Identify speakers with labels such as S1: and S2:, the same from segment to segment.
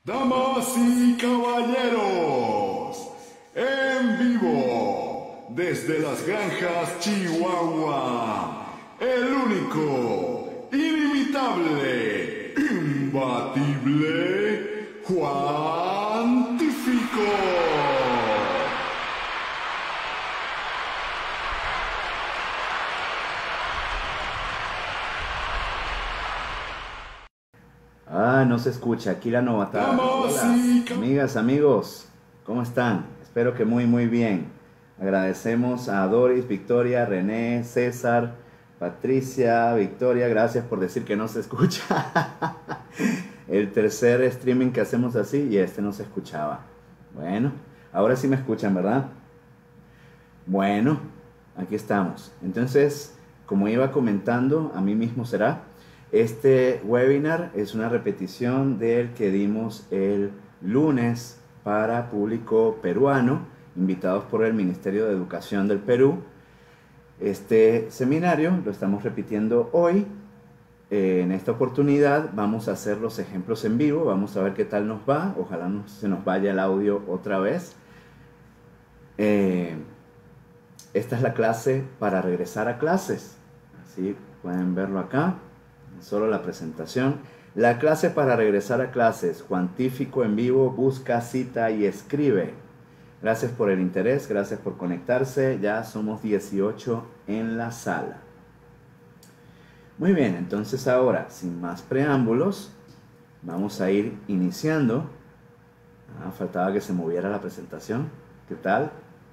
S1: Damas y caballeros, en vivo, desde las granjas Chihuahua, el único, inimitable, imbatible, Juan Tífico.
S2: No se escucha, aquí la novatada. Hola, amigas, amigos, ¿cómo están? Espero que muy bien. Agradecemos a Doris, Victoria, René, César, Patricia, Victoria, gracias por decir que no se escucha. El tercer streaming que hacemos así y este no se escuchaba. Bueno, ahora sí me escuchan, ¿verdad? Bueno, aquí estamos. Entonces, como iba comentando, a mí mismo será. Este webinar es una repetición del que dimos el lunes para público peruano, invitados por el Ministerio de Educación del Perú. Este seminario lo estamos repitiendo hoy. En esta oportunidad vamos a hacer los ejemplos en vivo, vamos a ver qué tal nos va. Ojalá no se nos vaya el audio otra vez. Esta es la clase para regresar a clases. Así pueden verlo acá. Solo la presentación. La clase para regresar a clases. Juan Tífico en vivo, busca, cita y escribe. Gracias por el interés, gracias por conectarse. Ya somos 18 en la sala. Muy bien, entonces ahora, sin más preámbulos, vamos a ir iniciando. Faltaba que se moviera la presentación. ¿Qué tal?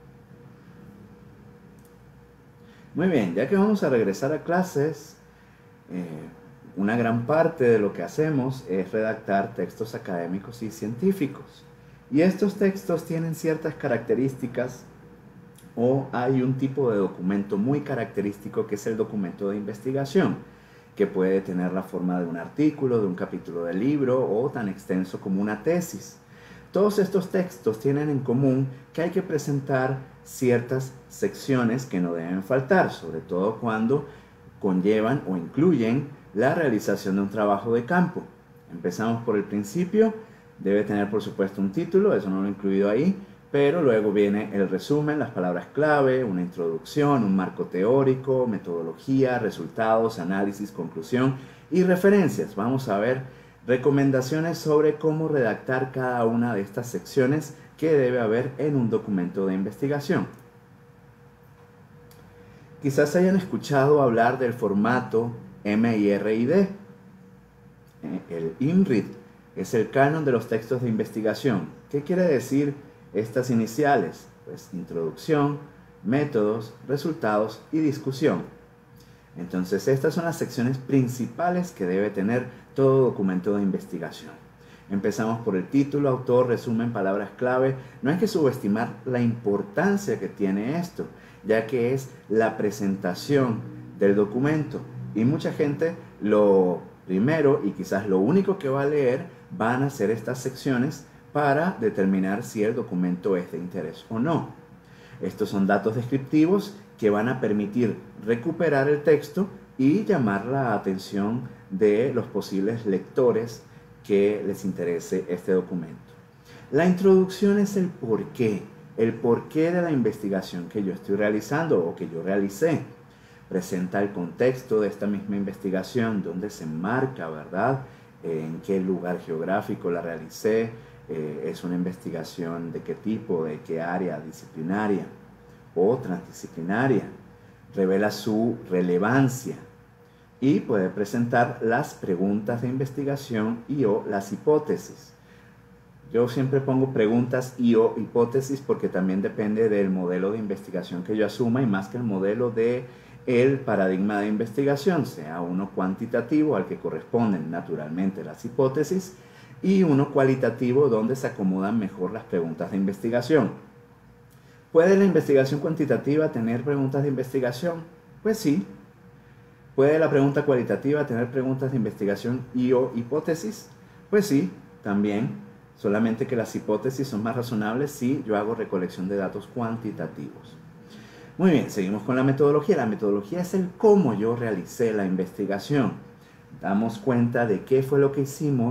S2: Muy bien, ya que vamos a regresar a clases, una gran parte de lo que hacemos es redactar textos académicos y científicos. Y estos textos tienen ciertas características o hay un tipo de documento muy característico que es el documento de investigación, que puede tener la forma de un artículo, de un capítulo de libro o tan extenso como una tesis. Todos estos textos tienen en común que hay que presentar ciertas secciones que no deben faltar, sobre todo cuando conllevan o incluyen la realización de un trabajo de campo. Empezamos por el principio, debe tener por supuesto un título, eso no lo he incluido ahí, pero luego viene el resumen, las palabras clave, una introducción, un marco teórico, metodología, resultados, análisis, conclusión y referencias. Vamos a ver recomendaciones sobre cómo redactar cada una de estas secciones que debe haber en un documento de investigación. Quizás hayan escuchado hablar del formato MIRID. El IMRID es el canon de los textos de investigación. ¿Qué quiere decir estas iniciales? Pues introducción, métodos, resultados y discusión. Entonces estas son las secciones principales que debe tener todo documento de investigación. Empezamos por el título, autor, resumen, palabras clave. No hay que subestimar la importancia que tiene esto, ya que es la presentación del documento. Y mucha gente lo primero y quizás lo único que va a leer van a ser estas secciones para determinar si el documento es de interés o no. Estos son datos descriptivos que van a permitir recuperar el texto y llamar la atención de los posibles lectores que les interese este documento. La introducción es el porqué de la investigación que yo estoy realizando o que yo realicé. Presenta el contexto de esta misma investigación, dónde se enmarca, ¿verdad? En qué lugar geográfico la realicé, es una investigación de qué tipo, de qué área disciplinaria o transdisciplinaria, revela su relevancia y puede presentar las preguntas de investigación y o las hipótesis. Yo siempre pongo preguntas y o hipótesis porque también depende del modelo de investigación que yo asuma y más que el modelo de el paradigma de investigación, sea uno cuantitativo al que corresponden naturalmente las hipótesis y uno cualitativo donde se acomodan mejor las preguntas de investigación. ¿Puede la investigación cuantitativa tener preguntas de investigación? Pues sí. ¿Puede la pregunta cualitativa tener preguntas de investigación y o hipótesis? Pues sí, también. Solamente que las hipótesis son más razonables si yo hago recolección de datos cuantitativos. Muy bien, seguimos con la metodología. La metodología es el cómo yo realicé la investigación. Damos cuenta de qué fue lo que hicimos,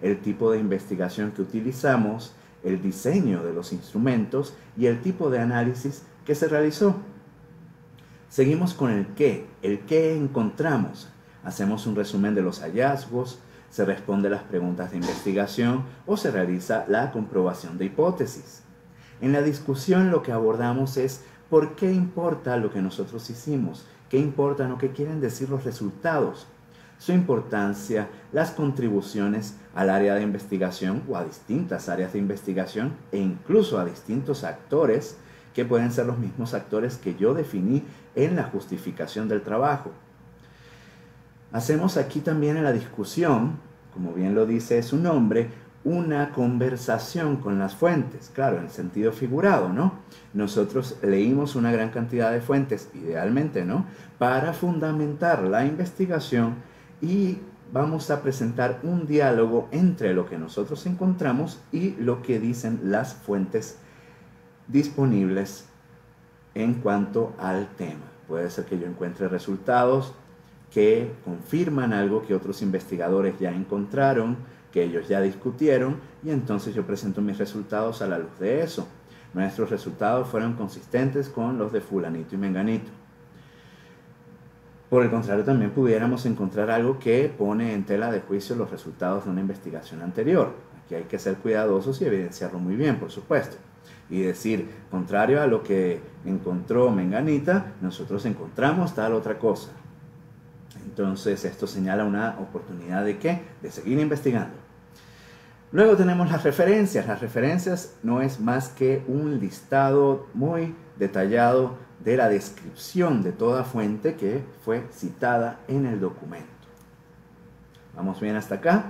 S2: el tipo de investigación que utilizamos, el diseño de los instrumentos y el tipo de análisis que se realizó. Seguimos con el qué encontramos. Hacemos un resumen de los hallazgos, se responde las preguntas de investigación o se realiza la comprobación de hipótesis. En la discusión lo que abordamos es por qué importa lo que nosotros hicimos, qué importan o qué quieren decir los resultados, su importancia, las contribuciones al área de investigación o a distintas áreas de investigación e incluso a distintos actores que pueden ser los mismos actores que yo definí en la justificación del trabajo. Hacemos aquí también en la discusión, como bien lo dice su nombre, una conversación con las fuentes, claro, en sentido figurado, ¿no? Nosotros leímos una gran cantidad de fuentes, idealmente, ¿no?, para fundamentar la investigación y vamos a presentar un diálogo entre lo que nosotros encontramos y lo que dicen las fuentes disponibles en cuanto al tema. Puede ser que yo encuentre resultados que confirman algo que otros investigadores ya encontraron, que ellos ya discutieron, y entonces yo presento mis resultados a la luz de eso. Nuestros resultados fueron consistentes con los de fulanito y menganito. Por el contrario, también pudiéramos encontrar algo que pone en tela de juicio los resultados de una investigación anterior. Aquí hay que ser cuidadosos y evidenciarlo muy bien, por supuesto. Y decir, contrario a lo que encontró menganita, nosotros encontramos tal otra cosa. Entonces esto señala una oportunidad de ¿qué? De seguir investigando. Luego tenemos las referencias. Las referencias no es más que un listado muy detallado de la descripción de toda fuente que fue citada en el documento. ¿Vamos bien hasta acá?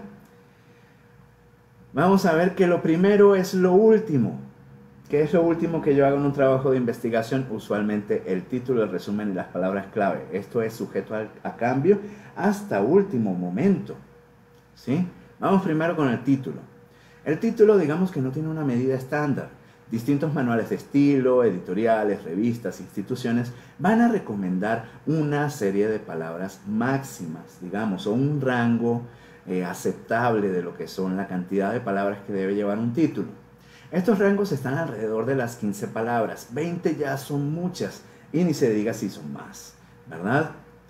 S2: Vamos a ver que lo primero es lo último. ¿Qué es lo último que yo hago en un trabajo de investigación? Usualmente el título, el resumen y las palabras clave. Esto es sujeto a cambio hasta último momento, ¿sí? Vamos primero con el título. El título, digamos que no tiene una medida estándar. Distintos manuales de estilo, editoriales, revistas, instituciones van a recomendar una serie de palabras máximas, digamos, o un rango aceptable de lo que son la cantidad de palabras que debe llevar un título. Estos rangos están alrededor de las 15 palabras. 20 ya son muchas y ni se diga si son más, ¿verdad?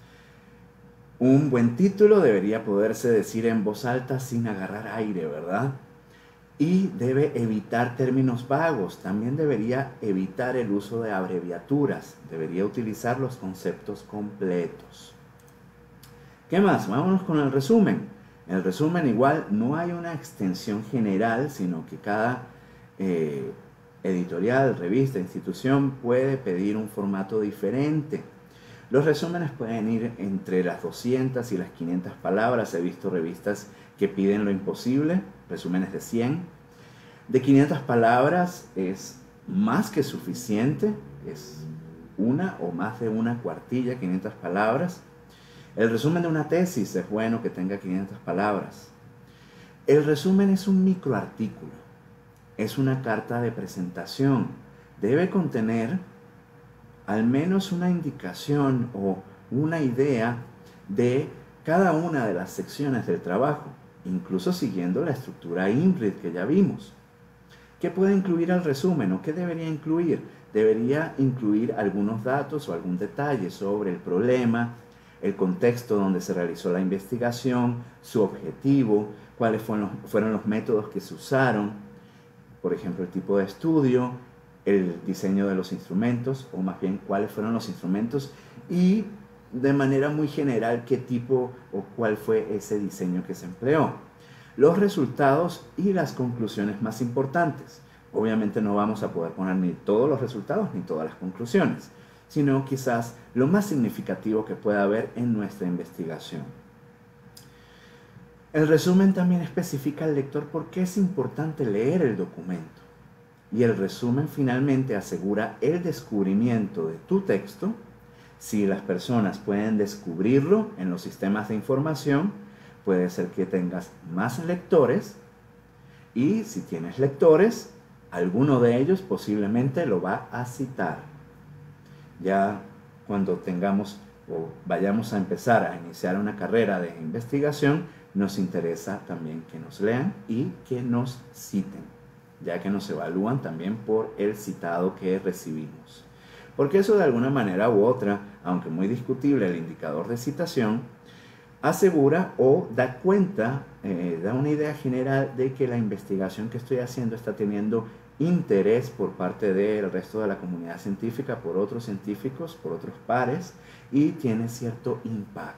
S2: Un buen título debería poderse decir en voz alta sin agarrar aire, ¿verdad? Y debe evitar términos vagos. También debería evitar el uso de abreviaturas. Debería utilizar los conceptos completos. ¿Qué más? Vámonos con el resumen. En el resumen igual no hay una extensión general, sino que cada editorial, revista, institución puede pedir un formato diferente. Los resúmenes pueden ir entre las 200 y las 500 palabras. He visto revistas que piden lo imposible, resúmenes de 100. De 500 palabras es más que suficiente, es una o más de una cuartilla, 500 palabras. El resumen de una tesis es bueno que tenga 500 palabras. El resumen es un microartículo, es una carta de presentación. Debe contener al menos una indicación o una idea de cada una de las secciones del trabajo, incluso siguiendo la estructura INRID que ya vimos. ¿Qué puede incluir el resumen o qué debería incluir? Debería incluir algunos datos o algún detalle sobre el problema, el contexto donde se realizó la investigación, su objetivo, cuáles fueron los métodos que se usaron, por ejemplo, el tipo de estudio, el diseño de los instrumentos, o más bien cuáles fueron los instrumentos y de manera muy general qué tipo o cuál fue ese diseño que se empleó. Los resultados y las conclusiones más importantes. Obviamente no vamos a poder poner ni todos los resultados ni todas las conclusiones, sino quizás lo más significativo que pueda haber en nuestra investigación. El resumen también especifica al lector por qué es importante leer el documento. Y el resumen finalmente asegura el descubrimiento de tu texto. Si las personas pueden descubrirlo en los sistemas de información, puede ser que tengas más lectores. Y si tienes lectores, alguno de ellos posiblemente lo va a citar. Ya cuando tengamos o vayamos a empezar a iniciar una carrera de investigación, nos interesa también que nos lean y que nos citen, ya que nos evalúan también por el citado que recibimos. Porque eso de alguna manera u otra, aunque muy discutible el indicador de citación, asegura o da cuenta, da una idea general de que la investigación que estoy haciendo está teniendo interés por parte del resto de la comunidad científica, por otros científicos, por otros pares, y tiene cierto impacto.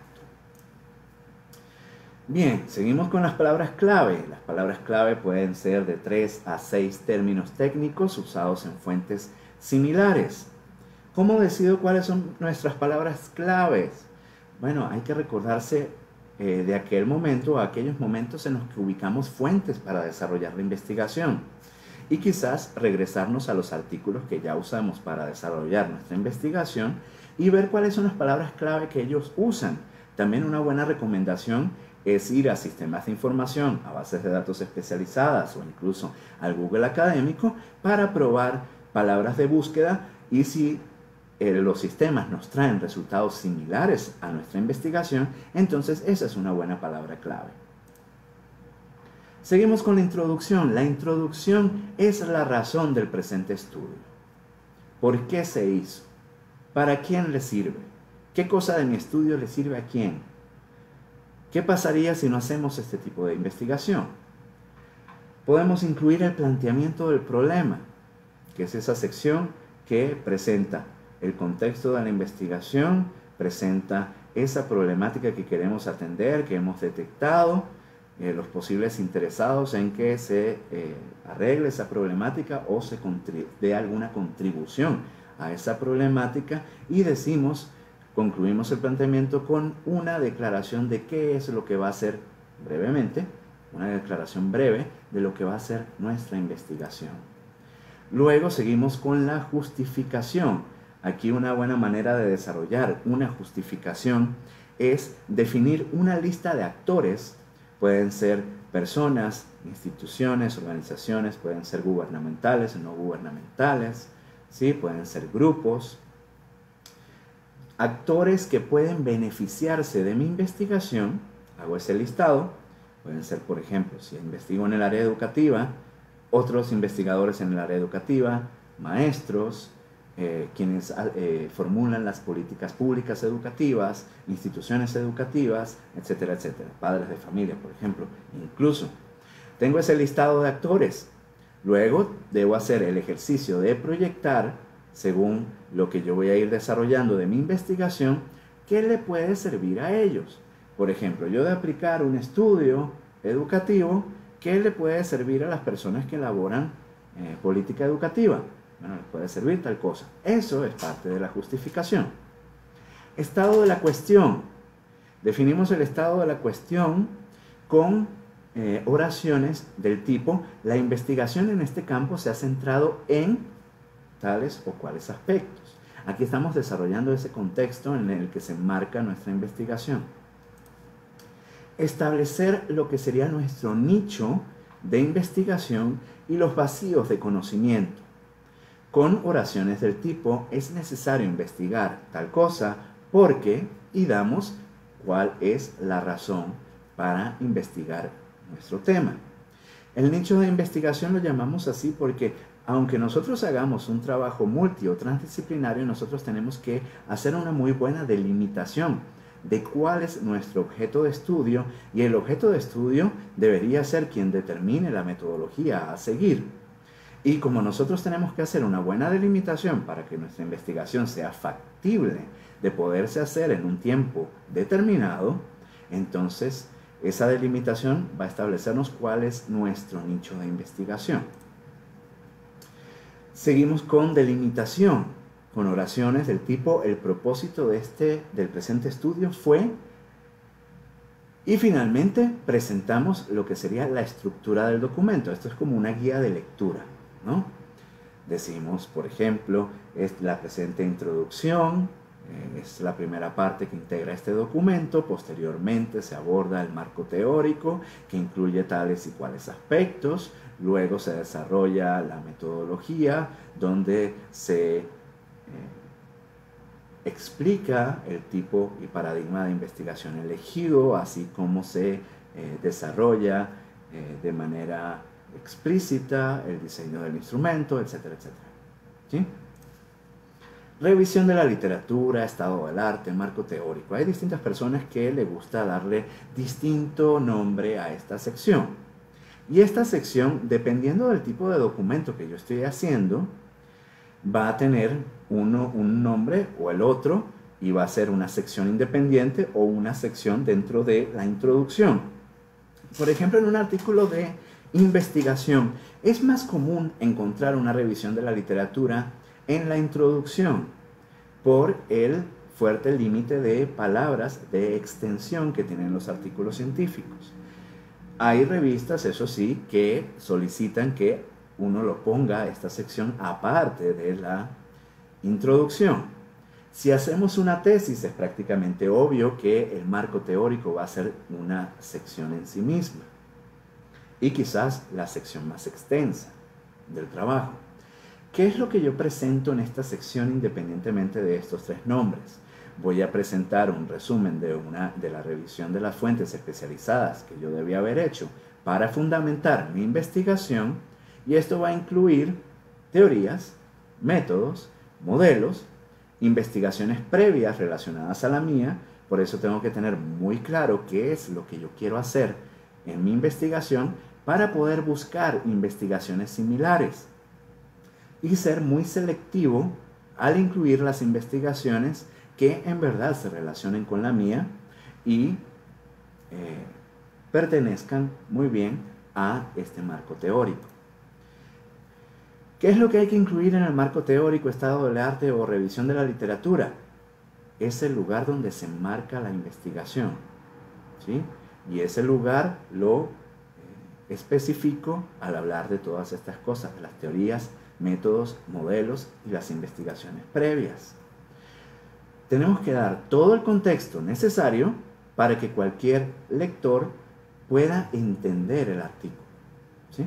S2: Bien, seguimos con las palabras clave. Las palabras clave pueden ser de 3 a 6 términos técnicos usados en fuentes similares. ¿Cómo decido cuáles son nuestras palabras claves? Bueno, hay que recordarse de aquel momento, aquellos momentos en los que ubicamos fuentes para desarrollar la investigación y quizás regresarnos a los artículos que ya usamos para desarrollar nuestra investigación y ver cuáles son las palabras clave que ellos usan. También una buena recomendación es ir a sistemas de información, a bases de datos especializadas o incluso al Google académico para probar palabras de búsqueda y si los sistemas nos traen resultados similares a nuestra investigación, entonces esa es una buena palabra clave. Seguimos con la introducción. La introducción es la razón del presente estudio. ¿Por qué se hizo? ¿Para quién le sirve? ¿Qué cosa de mi estudio le sirve a quién? ¿Qué pasaría si no hacemos este tipo de investigación? Podemos incluir el planteamiento del problema, que es esa sección que presenta el contexto de la investigación, presenta esa problemática que queremos atender, que hemos detectado, los posibles interesados en que se arregle esa problemática o se dé alguna contribución a esa problemática y concluimos el planteamiento con una declaración de qué es lo que va a ser brevemente, una declaración breve de lo que va a ser nuestra investigación. Luego seguimos con la justificación. Aquí una buena manera de desarrollar una justificación es definir una lista de actores. Pueden ser personas, instituciones, organizaciones, pueden ser gubernamentales o no gubernamentales, ¿sí? Pueden ser grupos. Actores que pueden beneficiarse de mi investigación, hago ese listado, pueden ser, por ejemplo, si investigo en el área educativa, otros investigadores en el área educativa, maestros, quienes formulan las políticas públicas educativas, instituciones educativas, etcétera, etcétera, padres de familia, por ejemplo. Incluso tengo ese listado de actores. Luego debo hacer el ejercicio de proyectar, según lo que yo voy a ir desarrollando de mi investigación, qué le puede servir a ellos. Por ejemplo, yo de aplicar un estudio educativo, ¿qué le puede servir a las personas que elaboran política educativa? Bueno, les puede servir tal cosa. Eso es parte de la justificación. Estado de la cuestión. Definimos el estado de la cuestión con oraciones del tipo: la investigación en este campo se ha centrado en tales o cuales aspectos. Aquí estamos desarrollando ese contexto en el que se enmarca nuestra investigación. Establecer lo que sería nuestro nicho de investigación y los vacíos de conocimiento. Con oraciones del tipo: es necesario investigar tal cosa porque, y damos cuál es la razón para investigar nuestro tema. El nicho de investigación lo llamamos así porque aunque nosotros hagamos un trabajo multi o transdisciplinario, nosotros tenemos que hacer una muy buena delimitación de cuál es nuestro objeto de estudio, y el objeto de estudio debería ser quien determine la metodología a seguir. Y como nosotros tenemos que hacer una buena delimitación para que nuestra investigación sea factible de poderse hacer en un tiempo determinado, entonces esa delimitación va a establecernos cuál es nuestro nicho de investigación. Seguimos con delimitación, con oraciones del tipo: el propósito del presente estudio fue, y finalmente presentamos lo que sería la estructura del documento. Esto es como una guía de lectura, ¿no? Decimos, por ejemplo, es la presente introducción, es la primera parte que integra este documento. Posteriormente se aborda el marco teórico que incluye tales y cuales aspectos. Luego se desarrolla la metodología, donde se explica el tipo y paradigma de investigación elegido, así como se desarrolla de manera explícita el diseño del instrumento, etcétera, etcétera. ¿Sí? Revisión de la literatura, estado del arte, marco teórico. Hay distintas personas que le gusta darle distinto nombre a esta sección. Y esta sección, dependiendo del tipo de documento que yo estoy haciendo, va a tener un nombre o el otro, y va a ser una sección independiente o una sección dentro de la introducción. Por ejemplo, en un artículo de investigación, es más común encontrar una revisión de la literatura en la introducción, por el fuerte límite de palabras de extensión que tienen los artículos científicos. Hay revistas, eso sí, que solicitan que uno lo ponga esta sección aparte de la introducción. Si hacemos una tesis, es prácticamente obvio que el marco teórico va a ser una sección en sí misma, y quizás la sección más extensa del trabajo. ¿Qué es lo que yo presento en esta sección independientemente de estos tres nombres? Voy a presentar un resumen de la revisión de las fuentes especializadas que yo debía haber hecho para fundamentar mi investigación, y esto va a incluir teorías, métodos, modelos, investigaciones previas relacionadas a la mía. Por eso tengo que tener muy claro qué es lo que yo quiero hacer en mi investigación para poder buscar investigaciones similares y ser muy selectivo al incluir las investigaciones que en verdad se relacionen con la mía y pertenezcan muy bien a este marco teórico. ¿Qué es lo que hay que incluir en el marco teórico, estado del arte o revisión de la literatura? Es el lugar donde se enmarca la investigación, ¿sí? Y ese lugar lo especifico al hablar de todas estas cosas, de las teorías, métodos, modelos y las investigaciones previas. Tenemos que dar todo el contexto necesario para que cualquier lector pueda entender el artículo, ¿sí?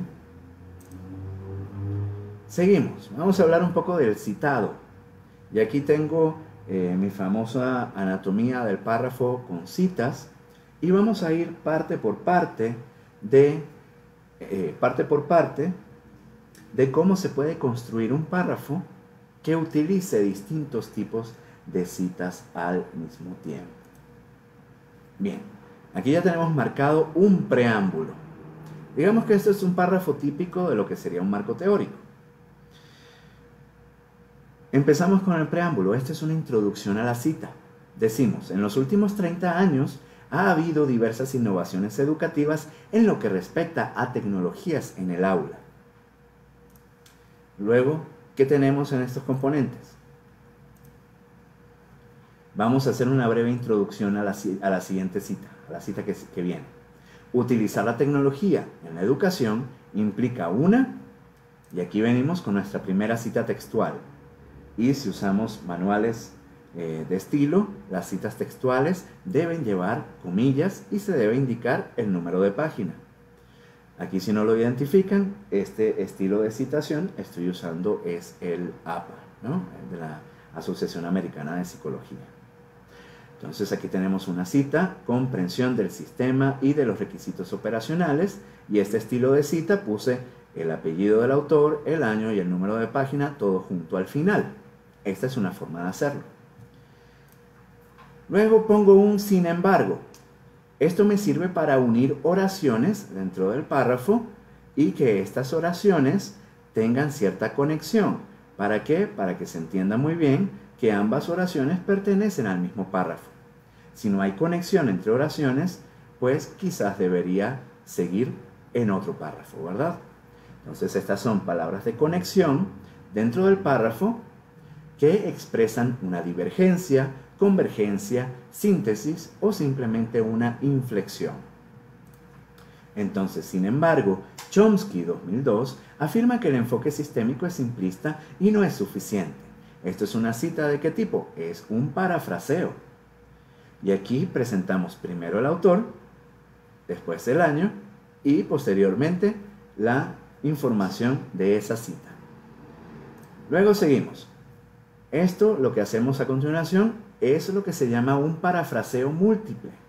S2: Seguimos, vamos a hablar un poco del citado. Y aquí tengo mi famosa anatomía del párrafo con citas, y vamos a ir parte por parte de cómo se puede construir un párrafo que utilice distintos tipos de citas al mismo tiempo. Bien, aquí ya tenemos marcado un preámbulo. Digamos que esto es un párrafo típico de lo que sería un marco teórico. Empezamos con el preámbulo. Esta es una introducción a la cita. Decimos, en los últimos 30 años ha habido diversas innovaciones educativas en lo que respecta a tecnologías en el aula. Luego, ¿qué tenemos en estos componentes? Vamos a hacer una breve introducción a la siguiente cita, a la cita que viene. Utilizar la tecnología en la educación implica y aquí venimos con nuestra primera cita textual. Y si usamos manuales de estilo, las citas textuales deben llevar comillas y se debe indicar el número de página. Aquí, si no lo identifican, este estilo de citación estoy usando es el APA, ¿no? De la Asociación Americana de Psicología. Entonces aquí tenemos una cita, comprensión del sistema y de los requisitos operacionales, y este estilo de cita puse el apellido del autor, el año y el número de página, todo junto al final. Esta es una forma de hacerlo. Luego pongo un sin embargo. Esto me sirve para unir oraciones dentro del párrafo y que estas oraciones tengan cierta conexión. ¿Para qué? Para que se entienda muy bien que ambas oraciones pertenecen al mismo párrafo. Si no hay conexión entre oraciones, pues quizás debería seguir en otro párrafo, ¿verdad? Entonces estas son palabras de conexión dentro del párrafo que expresan una divergencia, convergencia, síntesis o simplemente una inflexión. Entonces, sin embargo, Chomsky 2002 afirma que el enfoque sistémico es simplista y no es suficiente. Esto es una cita ¿de qué tipo? Es un parafraseo. Y aquí presentamos primero el autor, después el año y posteriormente la información de esa cita. Luego seguimos. Esto, lo que hacemos a continuación, es lo que se llama un parafraseo múltiple.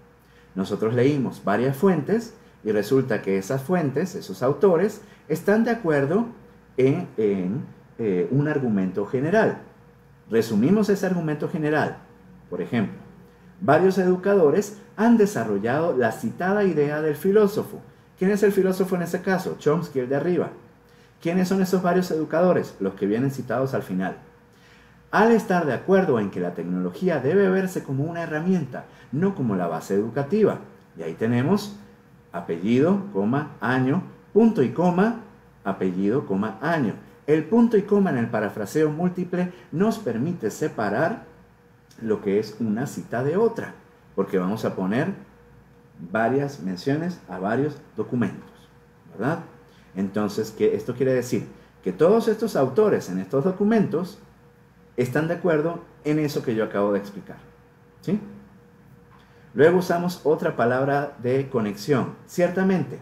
S2: Nosotros leímos varias fuentes y resulta que esas fuentes, esos autores, están de acuerdo en un argumento general. Resumimos ese argumento general. Por ejemplo, varios educadores han desarrollado la citada idea del filósofo. ¿Quién es el filósofo en ese caso? Chomsky, el de arriba. ¿Quiénes son esos varios educadores? Los que vienen citados al final. Al estar de acuerdo en que la tecnología debe verse como una herramienta, no como la base educativa. Y ahí tenemos apellido, coma, año, punto y coma, apellido, coma, año. El punto y coma en el parafraseo múltiple nos permite separar lo que es una cita de otra, porque vamos a poner varias menciones a varios documentos, ¿verdad? Entonces, esto quiere decir que todos estos autores en estos documentos están de acuerdo en eso que yo acabo de explicar, ¿sí? Luego usamos otra palabra de conexión. Ciertamente,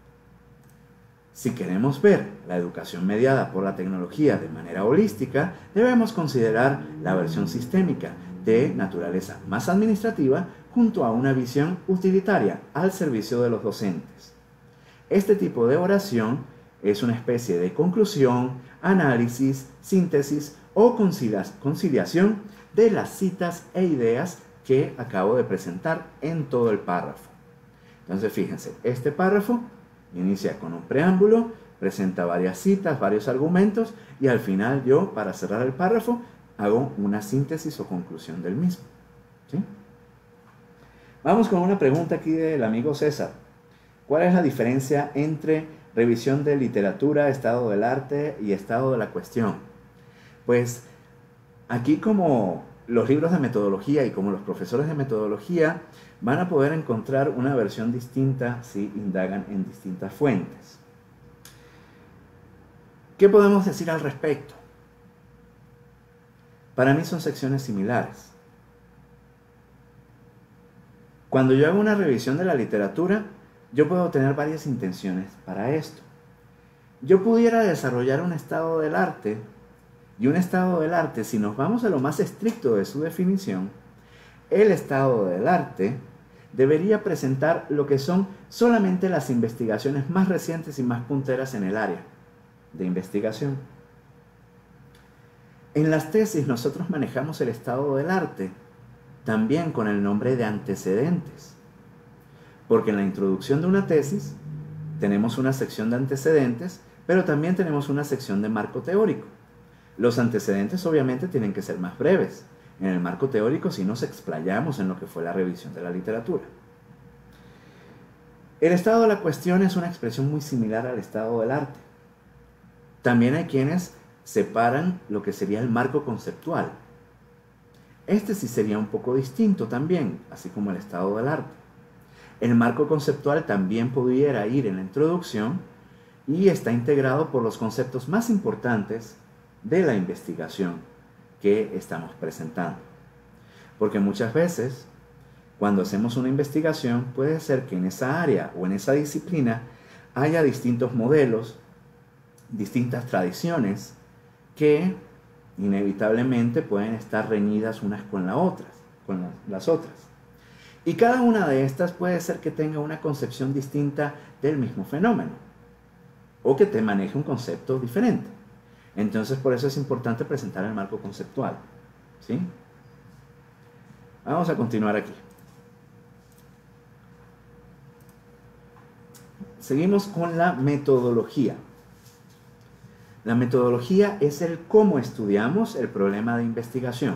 S2: si queremos ver la educación mediada por la tecnología de manera holística, debemos considerar la versión sistémica de naturaleza más administrativa junto a una visión utilitaria al servicio de los docentes. Este tipo de oración es una especie de conclusión, análisis, síntesis o conciliación de las citas e ideas que acabo de presentar en todo el párrafo. Entonces, fíjense, este párrafo inicia con un preámbulo, presenta varias citas, varios argumentos y al final yo, para cerrar el párrafo, hago una síntesis o conclusión del mismo, ¿sí? Vamos con una pregunta aquí del amigo César. ¿Cuál es la diferencia entre revisión de literatura, estado del arte y estado de la cuestión? Pues aquí, como los libros de metodología y como los profesores de metodología, van a poder encontrar una versión distinta si indagan en distintas fuentes. ¿Qué podemos decir al respecto? Para mí son secciones similares. Cuando yo hago una revisión de la literatura, yo puedo tener varias intenciones para esto. Yo pudiera desarrollar un estado del arte, y un estado del arte, si nos vamos a lo más estricto de su definición, el estado del arte debería presentar lo que son solamente las investigaciones más recientes y más punteras en el área de investigación. En las tesis nosotros manejamos el estado del arte también con el nombre de antecedentes, porque en la introducción de una tesis tenemos una sección de antecedentes, pero también tenemos una sección de marco teórico. Los antecedentes obviamente tienen que ser más breves. En el marco teórico sí nos explayamos en lo que fue la revisión de la literatura. El estado de la cuestión es una expresión muy similar al estado del arte. También hay quienes separan lo que sería el marco conceptual. Este sí sería un poco distinto también, así como el estado del arte. El marco conceptual también pudiera ir en la introducción y está integrado por los conceptos más importantes de la investigación que estamos presentando. Porque muchas veces, cuando hacemos una investigación, puede ser que en esa área o en esa disciplina haya distintos modelos, distintas tradiciones que inevitablemente pueden estar reñidas unas con las otras. Y cada una de estas puede ser que tenga una concepción distinta del mismo fenómeno o que te maneje un concepto diferente. Entonces, por eso es importante presentar el marco conceptual, ¿sí? Vamos a continuar aquí. Seguimos con la metodología. La metodología es el cómo estudiamos el problema de investigación.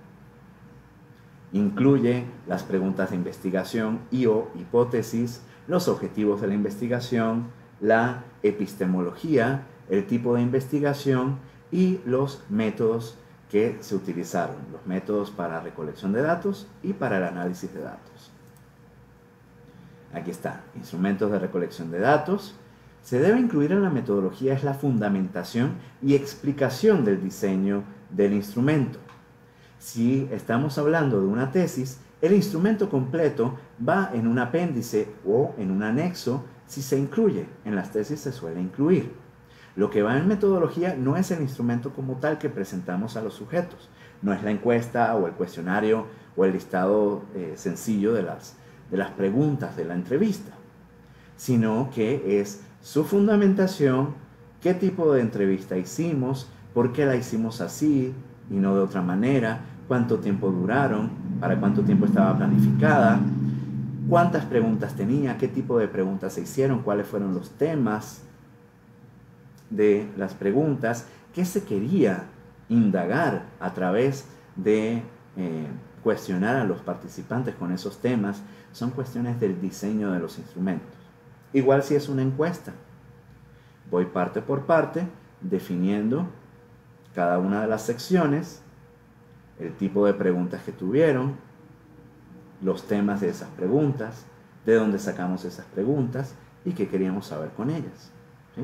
S2: Incluye las preguntas de investigación y o hipótesis, los objetivos de la investigación, la epistemología, el tipo de investigación y los métodos que se utilizaron, los métodos para recolección de datos y para el análisis de datos. Aquí está, instrumentos de recolección de datos. Se debe incluir en la metodología es la fundamentación y explicación del diseño del instrumento. Si estamos hablando de una tesis, el instrumento completo va en un apéndice o en un anexo si se incluye. En las tesis se suele incluir. Lo que va en metodología no es el instrumento como tal que presentamos a los sujetos. No es la encuesta o el cuestionario o el listado sencillo de de las preguntas de la entrevista, sino que es su fundamentación, qué tipo de entrevista hicimos, por qué la hicimos así y no de otra manera, cuánto tiempo duraron, para cuánto tiempo estaba planificada, cuántas preguntas tenía, qué tipo de preguntas se hicieron, cuáles fueron los temas de las preguntas, qué se quería indagar a través de cuestionar a los participantes con esos temas. Son cuestiones del diseño de los instrumentos. Igual si es una encuesta, voy parte por parte definiendo cada una de las secciones, el tipo de preguntas que tuvieron, los temas de esas preguntas, de dónde sacamos esas preguntas y qué queríamos saber con ellas, ¿sí?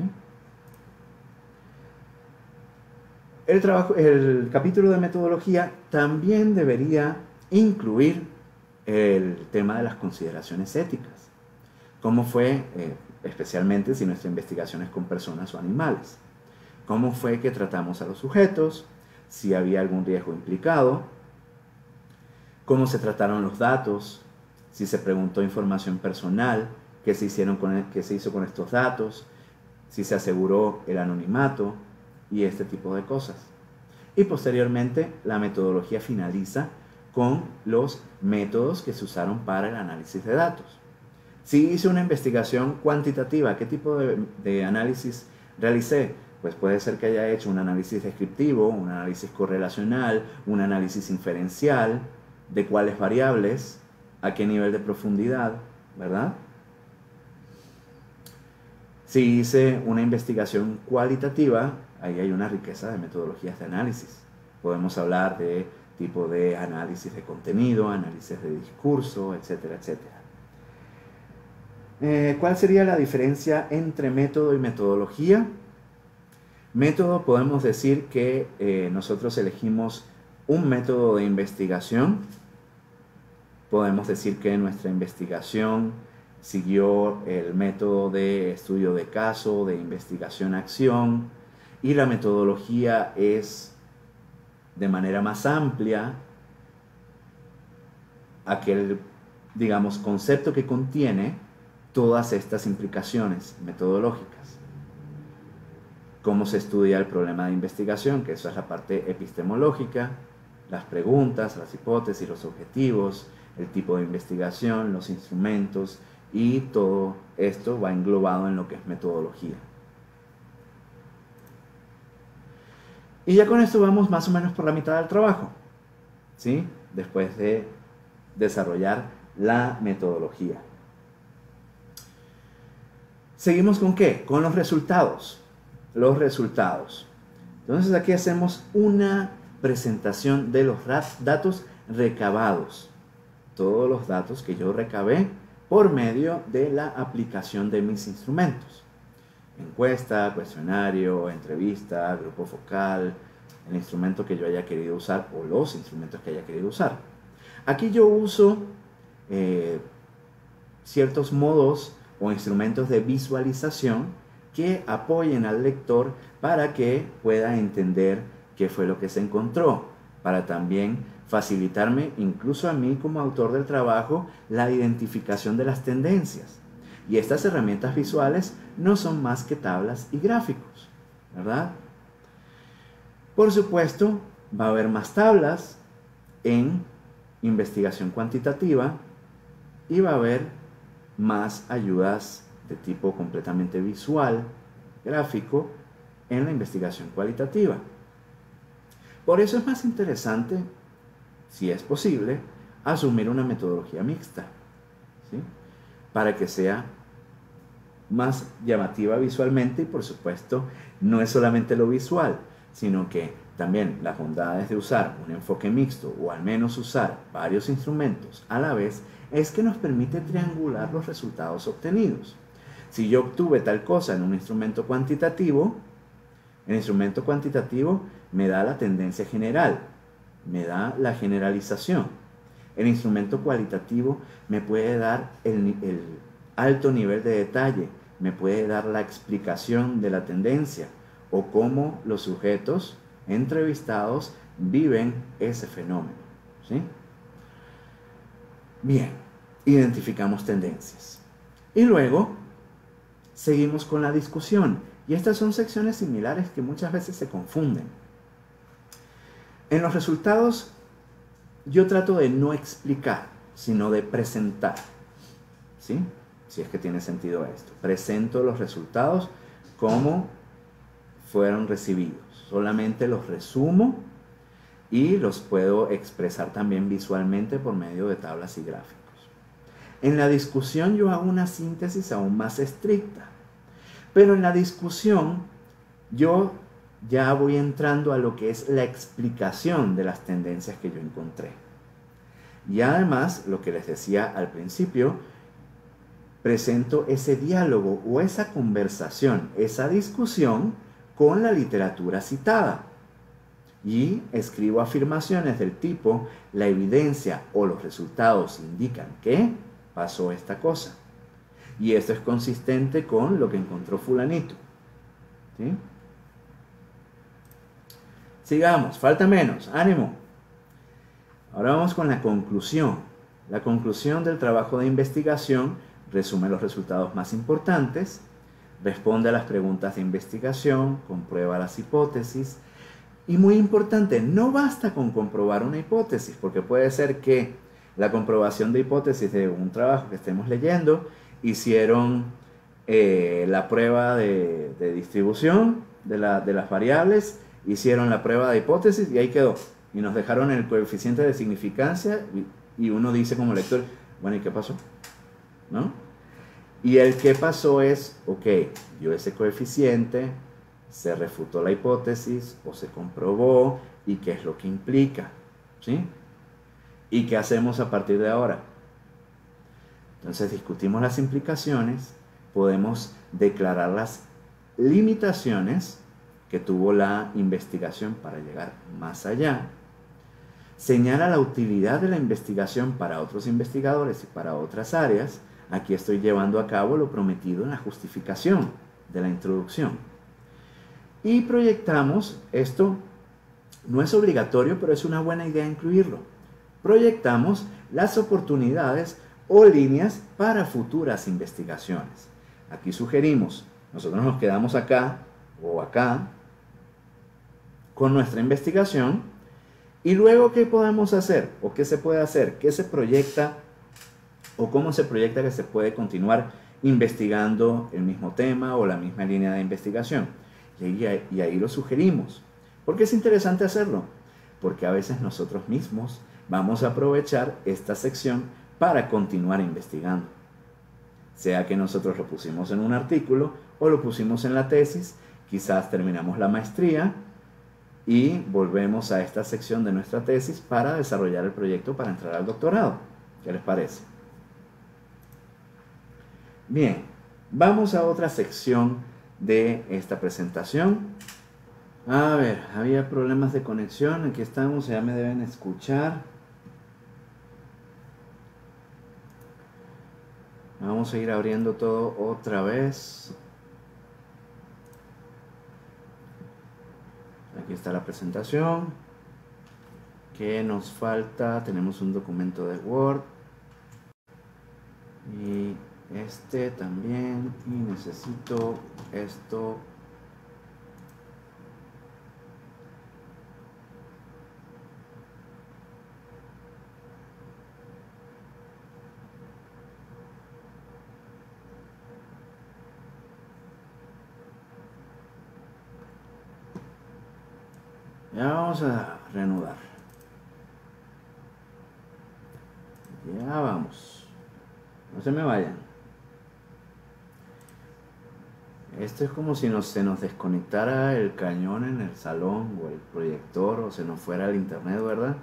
S2: El capítulo de metodología también debería incluir el tema de las consideraciones éticas. ¿Cómo fue, especialmente si nuestra investigación es con personas o animales? ¿Cómo fue que tratamos a los sujetos? Si había algún riesgo implicado. ¿Cómo se trataron los datos? Si se preguntó información personal, qué se hizo con estos datos, si se aseguró el anonimato y este tipo de cosas. Y posteriormente la metodología finaliza con los métodos que se usaron para el análisis de datos. Si hice una investigación cuantitativa, ¿qué tipo de análisis realicé? Pues puede ser que haya hecho un análisis descriptivo, un análisis correlacional, un análisis inferencial, de cuáles variables, a qué nivel de profundidad, ¿verdad? Si hice una investigación cualitativa, ahí hay una riqueza de metodologías de análisis. Podemos hablar de tipo de análisis de contenido, análisis de discurso, etcétera, etcétera. ¿Cuál sería la diferencia entre método y metodología? Método, podemos decir que nosotros elegimos un método de investigación. Podemos decir que nuestra investigación siguió el método de estudio de caso, de investigación-acción, y la metodología es, de manera más amplia, aquel, digamos, concepto que contiene todas estas implicaciones metodológicas. Cómo se estudia el problema de investigación, que eso es la parte epistemológica, las preguntas, las hipótesis, los objetivos, el tipo de investigación, los instrumentos, y todo esto va englobado en lo que es metodología. Y ya con esto vamos más o menos por la mitad del trabajo, ¿sí? Después de desarrollar la metodología. ¿Seguimos con qué? Con los resultados. Los resultados. Entonces aquí hacemos una presentación de los datos recabados. Todos los datos que yo recabé por medio de la aplicación de mis instrumentos. Encuesta, cuestionario, entrevista, grupo focal, el instrumento que yo haya querido usar o los instrumentos que haya querido usar. Aquí yo uso ciertos modos o instrumentos de visualización que apoyen al lector para que pueda entender qué fue lo que se encontró, para también facilitarme, incluso a mí como autor del trabajo, la identificación de las tendencias. Y estas herramientas visuales no son más que tablas y gráficos, ¿verdad? Por supuesto, va a haber más tablas en investigación cuantitativa y va a haber más ayudas de tipo completamente visual, gráfico, en la investigación cualitativa. Por eso es más interesante, si es posible, asumir una metodología mixta, ¿sí? Para que sea más llamativa visualmente y, por supuesto, no es solamente lo visual, sino que también las bondades de usar un enfoque mixto o al menos usar varios instrumentos a la vez es que nos permite triangular los resultados obtenidos. Si yo obtuve tal cosa en un instrumento cuantitativo, el instrumento cuantitativo me da la tendencia general, me da la generalización. El instrumento cualitativo me puede dar el alto nivel de detalle, me puede dar la explicación de la tendencia o cómo los sujetos entrevistados viven ese fenómeno, ¿sí? Bien, identificamos tendencias. Y luego seguimos con la discusión. Y estas son secciones similares que muchas veces se confunden. En los resultados yo trato de no explicar, sino de presentar. ¿Sí? Si es que tiene sentido esto. Presento los resultados como fueron recibidos. Solamente los resumo y los puedo expresar también visualmente por medio de tablas y gráficos. En la discusión yo hago una síntesis aún más estricta. Pero en la discusión yo ya voy entrando a lo que es la explicación de las tendencias que yo encontré. Y además, lo que les decía al principio, presento ese diálogo o esa conversación, esa discusión con la literatura citada. Y escribo afirmaciones del tipo, la evidencia o los resultados indican que pasó esta cosa. Y esto es consistente con lo que encontró fulanito. ¿Sí? Sigamos, falta menos, ánimo. Ahora vamos con la conclusión. La conclusión del trabajo de investigación resume los resultados más importantes, responde a las preguntas de investigación, comprueba las hipótesis. Y muy importante, no basta con comprobar una hipótesis, porque puede ser que la comprobación de hipótesis de un trabajo que estemos leyendo hicieron la prueba de distribución de las variables, hicieron la prueba de hipótesis y ahí quedó. Y nos dejaron el coeficiente de significancia y uno dice como lector, bueno, ¿y qué pasó? ¿No? Y el qué pasó es, ok, dio ese coeficiente, se refutó la hipótesis o se comprobó y qué es lo que implica, ¿sí? ¿Y qué hacemos a partir de ahora? Entonces discutimos las implicaciones, podemos declarar las limitaciones que tuvo la investigación para llegar más allá, señala la utilidad de la investigación para otros investigadores y para otras áreas. Aquí estoy llevando a cabo lo prometido en la justificación de la introducción. Y proyectamos, esto no es obligatorio, pero es una buena idea incluirlo. Proyectamos las oportunidades o líneas para futuras investigaciones. Aquí sugerimos, nosotros nos quedamos acá o acá con nuestra investigación y luego ¿qué podemos hacer? ¿O qué se puede hacer? ¿Qué se proyecta o cómo se proyecta que se puede continuar investigando el mismo tema o la misma línea de investigación? Y ahí lo sugerimos. ¿Por qué es interesante hacerlo? Porque a veces nosotros mismos vamos a aprovechar esta sección para continuar investigando. Sea que nosotros lo pusimos en un artículo o lo pusimos en la tesis, quizás terminamos la maestría y volvemos a esta sección de nuestra tesis para desarrollar el proyecto para entrar al doctorado. ¿Qué les parece? Bien, vamos a otra sección de esta presentación. A ver, había problemas de conexión, aquí estamos, ya me deben escuchar. Vamos a ir abriendo todo otra vez. Aquí está la presentación. ¿Qué nos falta? Tenemos un documento de Word. Y este también. Y necesito esto. Ya vamos a reanudar. Ya vamos. No se me vayan. Esto es como si se nos desconectara el cañón en el salón o el proyector o se nos fuera el internet, ¿verdad?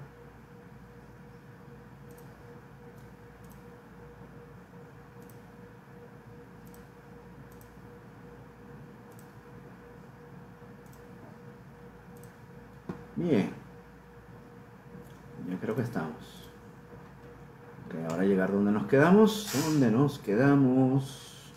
S2: Bien, ya creo que estamos. Ok, ahora llegar donde nos quedamos. ¿Dónde nos quedamos?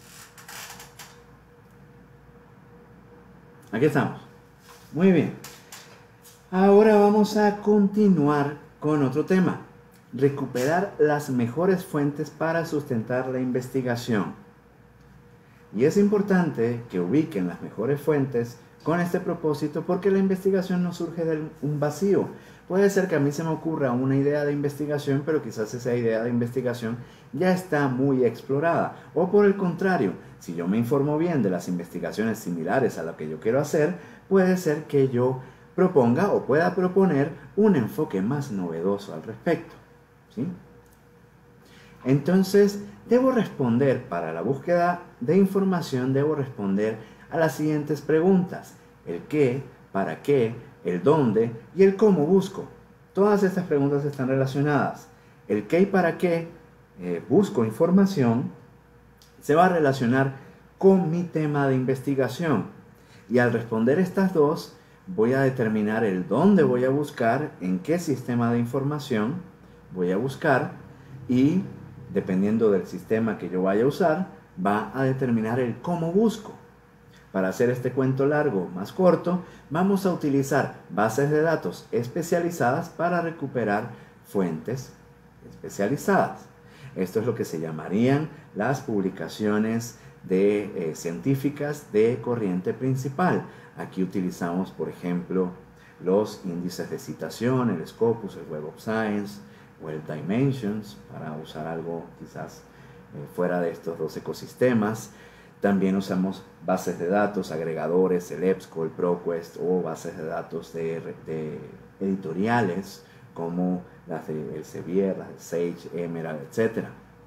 S2: Aquí estamos. Muy bien. Ahora vamos a continuar con otro tema. recuperar las mejores fuentes para sustentar la investigación. Y es importante que ubiquen las mejores fuentes con este propósito porque la investigación no surge de un vacío. Puede ser que a mí se me ocurra una idea de investigación, pero quizás esa idea de investigación ya está muy explorada. O por el contrario, si yo me informo bien de las investigaciones similares a lo que yo quiero hacer, puede ser que yo proponga o pueda proponer un enfoque más novedoso al respecto, ¿sí? Entonces, debo responder para la búsqueda de información, debo responder a las siguientes preguntas: el qué, para qué, el dónde y el cómo busco. Todas estas preguntas están relacionadas. El qué y para qué busco información se va a relacionar con mi tema de investigación. Y al responder estas dos, voy a determinar el dónde voy a buscar, en qué sistema de información voy a buscar y, dependiendo del sistema que yo vaya a usar, va a determinar el cómo busco. Para hacer este cuento largo más corto, vamos a utilizar bases de datos especializadas para recuperar fuentes especializadas. Esto es lo que se llamarían las publicaciones científicas de corriente principal. Aquí utilizamos, por ejemplo, los índices de citación, el Scopus, el Web of Science o el Dimensions, para usar algo quizás fuera de estos dos ecosistemas. También usamos bases de datos, agregadores, el EBSCO, el ProQuest, o bases de datos de editoriales como las de Elsevier, las de Sage, Emerald, etc.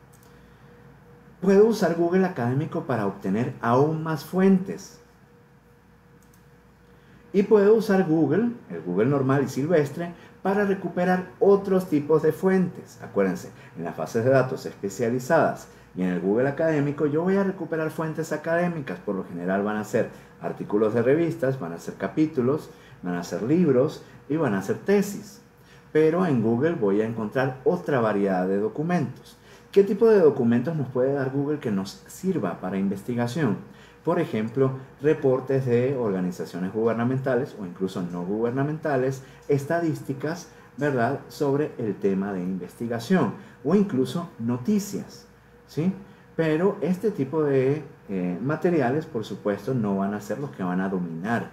S2: Puedo usar Google Académico para obtener aún más fuentes. Y puedo usar Google, el Google normal y silvestre, para recuperar otros tipos de fuentes. Acuérdense, en las bases de datos especializadas y en el Google Académico yo voy a recuperar fuentes académicas. Por lo general van a ser artículos de revistas, van a ser capítulos, van a ser libros y van a ser tesis. Pero en Google voy a encontrar otra variedad de documentos. ¿Qué tipo de documentos nos puede dar Google que nos sirva para investigación? Por ejemplo, reportes de organizaciones gubernamentales o incluso no gubernamentales, estadísticas, ¿verdad?, sobre el tema de investigación o incluso noticias, ¿sí? Pero este tipo de materiales, por supuesto, no van a ser los que van a dominar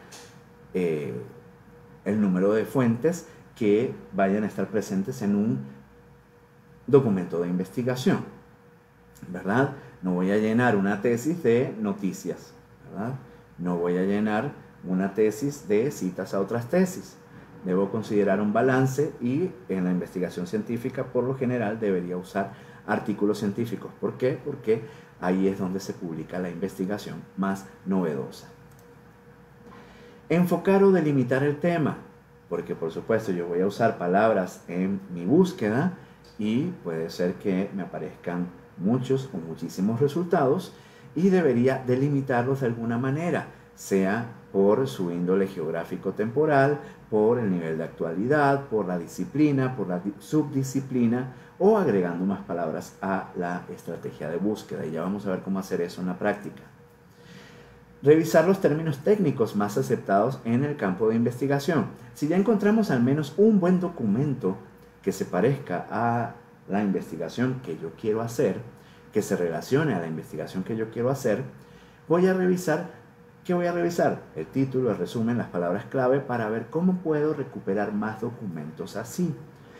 S2: el número de fuentes que vayan a estar presentes en un documento de investigación, ¿verdad? No voy a llenar una tesis de noticias, ¿verdad? No voy a llenar una tesis de citas a otras tesis. Debo considerar un balance y en la investigación científica, por lo general, debería usar artículos científicos. ¿Por qué? Porque ahí es donde se publica la investigación más novedosa. Enfocar o delimitar el tema, porque por supuesto yo voy a usar palabras en mi búsqueda y puede ser que me aparezcan muchos o muchísimos resultados y debería delimitarlos de alguna manera, sea por su índole geográfico-temporal, por el nivel de actualidad, por la disciplina, por la subdisciplina o agregando más palabras a la estrategia de búsqueda. Y ya vamos a ver cómo hacer eso en la práctica. Revisar los términos técnicos más aceptados en el campo de investigación. Si ya encontramos al menos un buen documento que se parezca a la investigación que yo quiero hacer, que se relacione a la investigación que yo quiero hacer, voy a revisar, ¿qué voy a revisar? El título, el resumen, las palabras clave para ver cómo puedo recuperar más documentos así.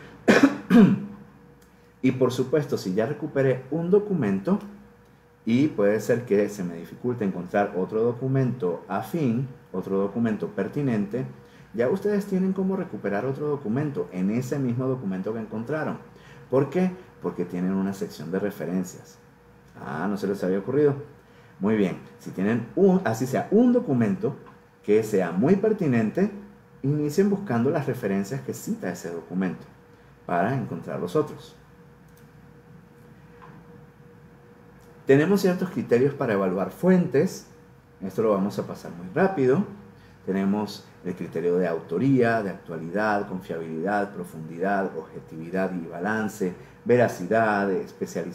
S2: Y por supuesto, si ya recuperé un documento y puede ser que se me dificulte encontrar otro documento afín, otro documento pertinente, ya ustedes tienen cómo recuperar otro documento en ese mismo documento que encontraron. ¿Por qué? Porque tienen una sección de referencias. Ah, ¿no se les había ocurrido? Muy bien, si tienen así sea un documento que sea muy pertinente, inicien buscando las referencias que cita ese documento para encontrar los otros. Tenemos ciertos criterios para evaluar fuentes. Esto lo vamos a pasar muy rápido. Tenemos el criterio de autoría, de actualidad, confiabilidad, profundidad, objetividad y balance, veracidad,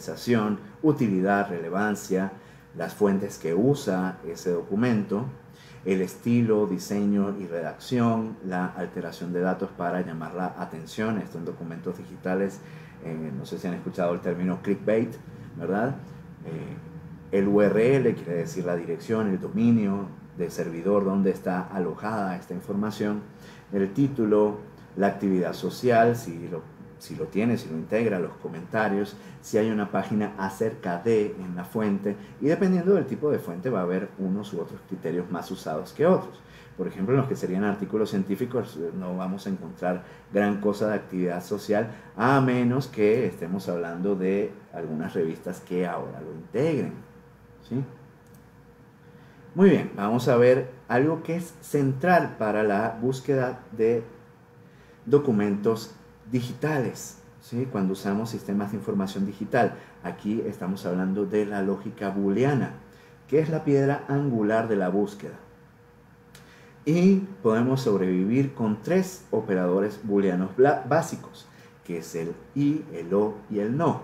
S2: especialización, utilidad, relevancia, las fuentes que usa ese documento. el estilo, diseño y redacción, la alteración de datos para llamar la atención. Esto en documentos digitales, no sé si han escuchado el término clickbait, ¿verdad? El URL quiere decir la dirección, el dominio del servidor donde está alojada esta información, el título, la actividad social, si lo tiene, si lo integra, los comentarios, si hay una página acerca de en la fuente, y dependiendo del tipo de fuente va a haber unos u otros criterios más usados que otros. Por ejemplo, en los que serían artículos científicos no vamos a encontrar gran cosa de actividad social, a menos que estemos hablando de algunas revistas que ahora lo integren, ¿sí? Muy bien, vamos a ver algo que es central para la búsqueda de documentos digitales, ¿sí? Cuando usamos sistemas de información digital. Aquí estamos hablando de la lógica booleana, que es la piedra angular de la búsqueda. Y podemos sobrevivir con 3 operadores booleanos básicos, que es el y, el o y el no.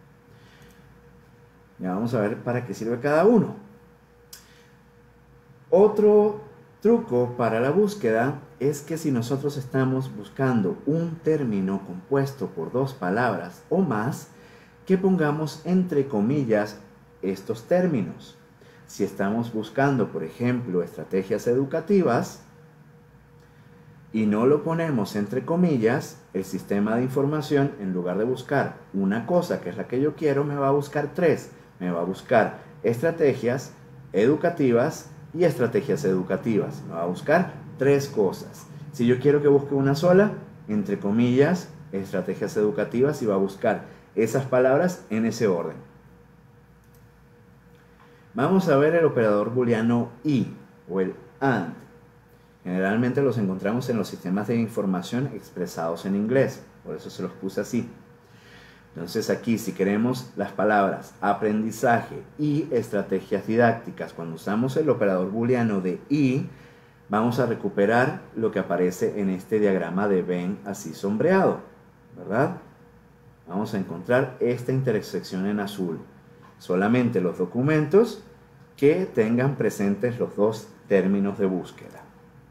S2: Ya vamos a ver para qué sirve cada uno. Otro truco para la búsqueda es que si nosotros estamos buscando un término compuesto por 2 palabras o más, que pongamos entre comillas estos términos. Si estamos buscando, por ejemplo, estrategias educativas y no lo ponemos entre comillas, el sistema de información, en lugar de buscar una cosa que es la que yo quiero, me va a buscar 3. Me va a buscar estrategias educativas y estrategias educativas. Me va a buscar 3 cosas. Si yo quiero que busque una sola, entre comillas, estrategias educativas, y va a buscar esas palabras en ese orden. Vamos a ver el operador booleano y o el AND. Generalmente los encontramos en los sistemas de información expresados en inglés, por eso se los puse así. Entonces aquí, si queremos las palabras aprendizaje y estrategias didácticas, cuando usamos el operador booleano de y, vamos a recuperar lo que aparece en este diagrama de Venn así sombreado, ¿verdad? Vamos a encontrar esta intersección en azul. Solamente los documentos que tengan presentes los 2 términos de búsqueda.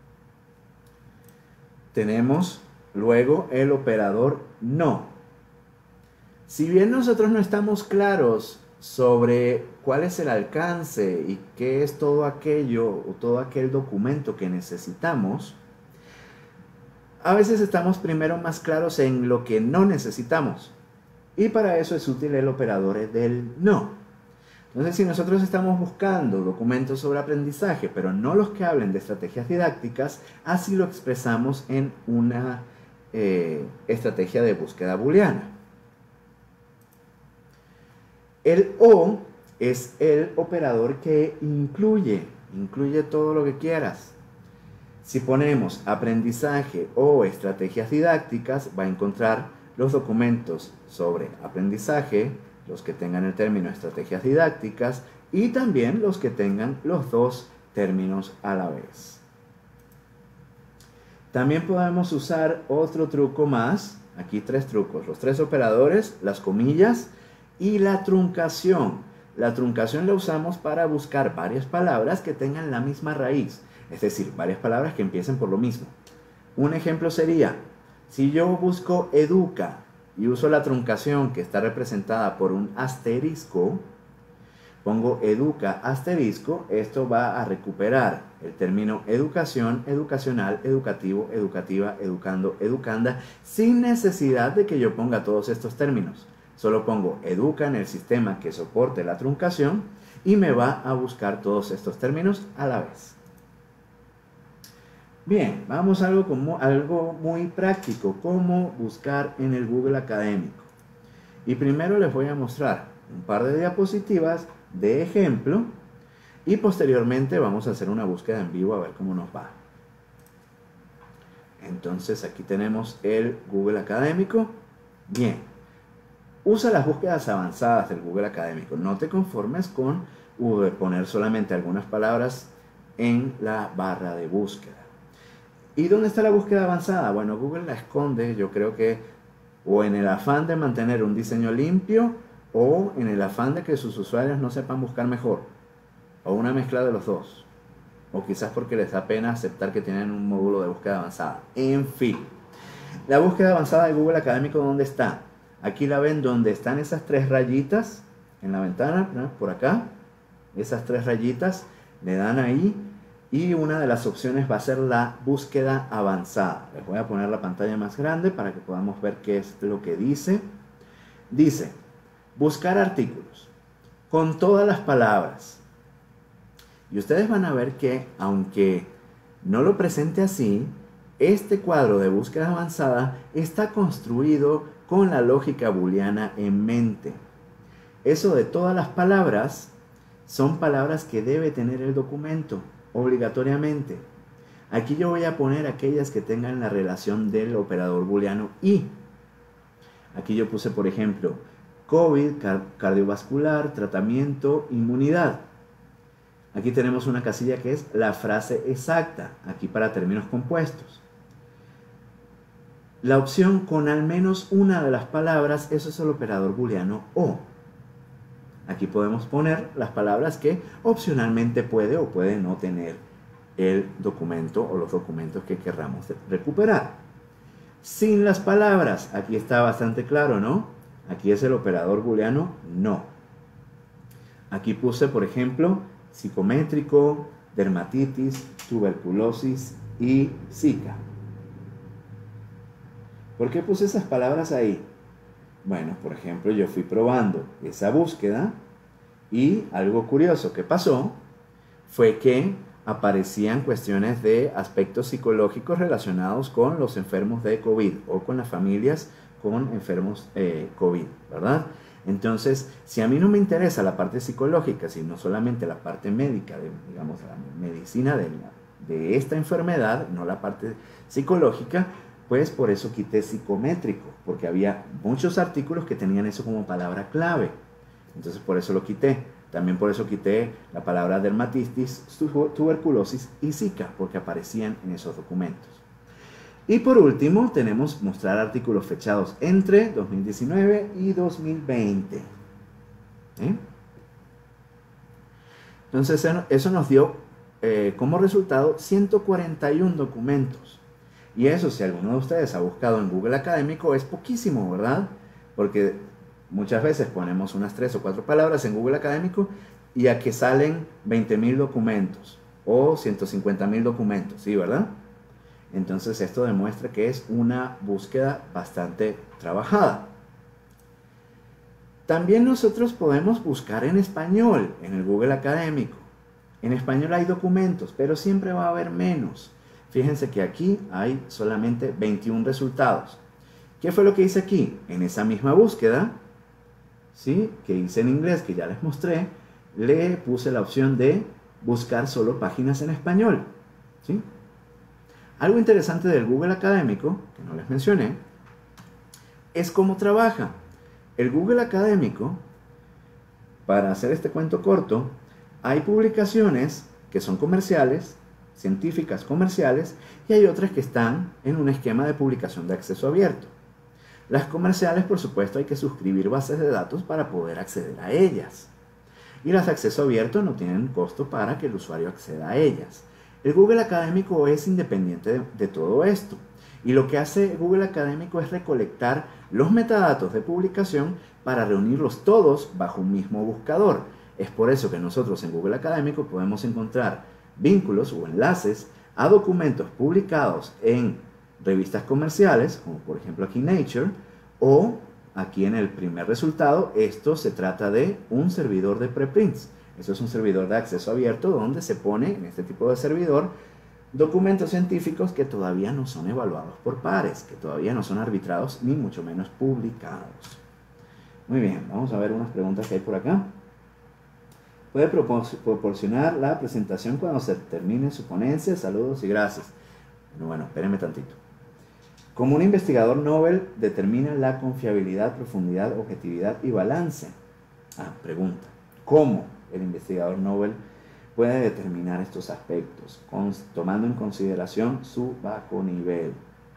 S2: Tenemos luego el operador no. Si bien nosotros no estamos claros sobre cuál es el alcance y qué es todo aquello o todo aquel documento que necesitamos, a veces estamos primero más claros en lo que no necesitamos. Y para eso es útil el operador del no. Entonces, si nosotros estamos buscando documentos sobre aprendizaje, pero no los que hablen de estrategias didácticas, así lo expresamos en una estrategia de búsqueda booleana. El o es el operador que incluye todo lo que quieras. Si ponemos aprendizaje o estrategias didácticas, va a encontrar los documentos sobre aprendizaje, los que tengan el término estrategias didácticas y también los que tengan los 2 términos a la vez. También podemos usar otro truco más, aquí 3 trucos, los 3 operadores, las comillas y la truncación. La truncación la usamos para buscar varias palabras que tengan la misma raíz, es decir, varias palabras que empiecen por lo mismo. Un ejemplo sería, si yo busco educa y uso la truncación que está representada por un asterisco, pongo educa asterisco, esto va a recuperar el término educación, educacional, educativo, educativa, educando, educanda, sin necesidad de que yo ponga todos estos términos. Solo pongo educa en el sistema que soporte la truncación y me va a buscar todos estos términos a la vez. Bien, vamos a algo muy práctico, cómo buscar en el Google Académico. Y primero les voy a mostrar un par de diapositivas de ejemplo y posteriormente vamos a hacer una búsqueda en vivo a ver cómo nos va. Entonces aquí tenemos el Google Académico. Bien, usa las búsquedas avanzadas del Google Académico. No te conformes con poner solamente algunas palabras en la barra de búsqueda. ¿Y dónde está la búsqueda avanzada? Bueno, Google la esconde, yo creo que o en el afán de mantener un diseño limpio o en el afán de que sus usuarios no sepan buscar mejor, o una mezcla de los dos, o quizás porque les da pena aceptar que tienen un módulo de búsqueda avanzada. En fin, la búsqueda avanzada de Google Académico, ¿dónde está? Aquí la ven donde están esas tres rayitas en la ventana, ¿no? Por acá, esas tres rayitas, le dan ahí y una de las opciones va a ser la búsqueda avanzada. Les voy a poner la pantalla más grande para que podamos ver qué es lo que dice. Dice, buscar artículos con todas las palabras. Y ustedes van a ver que, aunque no lo presente así, este cuadro de búsqueda avanzada está construido con la lógica booleana en mente. Eso de todas las palabras son palabras que debe tener el documento obligatoriamente. Aquí yo voy a poner aquellas que tengan la relación del operador booleano y. Aquí yo puse, por ejemplo, COVID, cardiovascular, tratamiento, inmunidad. Aquí tenemos una casilla que es la frase exacta, aquí para términos compuestos. La opción con al menos una de las palabras, eso es el operador booleano o. Aquí podemos poner las palabras que opcionalmente puede o puede no tener el documento o los documentos que querramos recuperar. Sin las palabras, aquí está bastante claro, ¿no? Aquí es el operador booleano no. Aquí puse, por ejemplo, psicométrico, dermatitis, tuberculosis y Zika. ¿Por qué puse esas palabras ahí? Bueno, por ejemplo, yo fui probando esa búsqueda y algo curioso que pasó fue que aparecían cuestiones de aspectos psicológicos relacionados con los enfermos de COVID o con las familias con enfermos COVID, ¿verdad? Entonces, si a mí no me interesa la parte psicológica, sino solamente la parte médica, digamos, la medicina de esta enfermedad, no la parte psicológica, pues por eso quité psicométrico, porque había muchos artículos que tenían eso como palabra clave. Entonces por eso lo quité. También por eso quité la palabra dermatitis, tuberculosis y Zika, porque aparecían en esos documentos. Y por último tenemos mostrar artículos fechados entre 2019 y 2020. Entonces eso nos dio como resultado 141 documentos. Y eso, si alguno de ustedes ha buscado en Google Académico, es poquísimo, ¿verdad? Porque muchas veces ponemos unas 3 o 4 palabras en Google Académico y a que salen 20.000 documentos o 150.000 documentos, ¿sí, verdad? Entonces esto demuestra que es una búsqueda bastante trabajada. También nosotros podemos buscar en español en el Google Académico. En español hay documentos, pero siempre va a haber menos. Fíjense que aquí hay solamente 21 resultados. ¿Qué fue lo que hice aquí? En esa misma búsqueda, ¿sí?, que hice en inglés, que ya les mostré, le puse la opción de buscar solo páginas en español, ¿sí? Algo interesante del Google Académico, que no les mencioné, es cómo trabaja. El Google Académico, para hacer este cuento corto, hay publicaciones que son comerciales, científicas comerciales, y hay otras que están en un esquema de publicación de acceso abierto. Las comerciales, por supuesto, hay que suscribir bases de datos para poder acceder a ellas. Y las de acceso abierto no tienen costo para que el usuario acceda a ellas. El Google Académico es independiente de todo esto. Y lo que hace Google Académico es recolectar los metadatos de publicación para reunirlos todos bajo un mismo buscador. Es por eso que nosotros en Google Académico podemos encontrar vínculos o enlaces a documentos publicados en revistas comerciales, como por ejemplo aquí Nature, o aquí en el primer resultado, esto se trata de un servidor de preprints. Eso es un servidor de acceso abierto donde se pone en este tipo de servidor documentos científicos que todavía no son evaluados por pares, que todavía no son arbitrados ni mucho menos publicados. Muy bien, vamos a ver unas preguntas que hay por acá. Puede proporcionar la presentación cuando se termine su ponencia. Saludos y gracias. Bueno, espérenme tantito. ¿Cómo un investigador Nobel determina la confiabilidad, profundidad, objetividad y balance? Pregunta. ¿Cómo el investigador Nobel puede determinar estos aspectos, tomando en consideración su bajo nivel?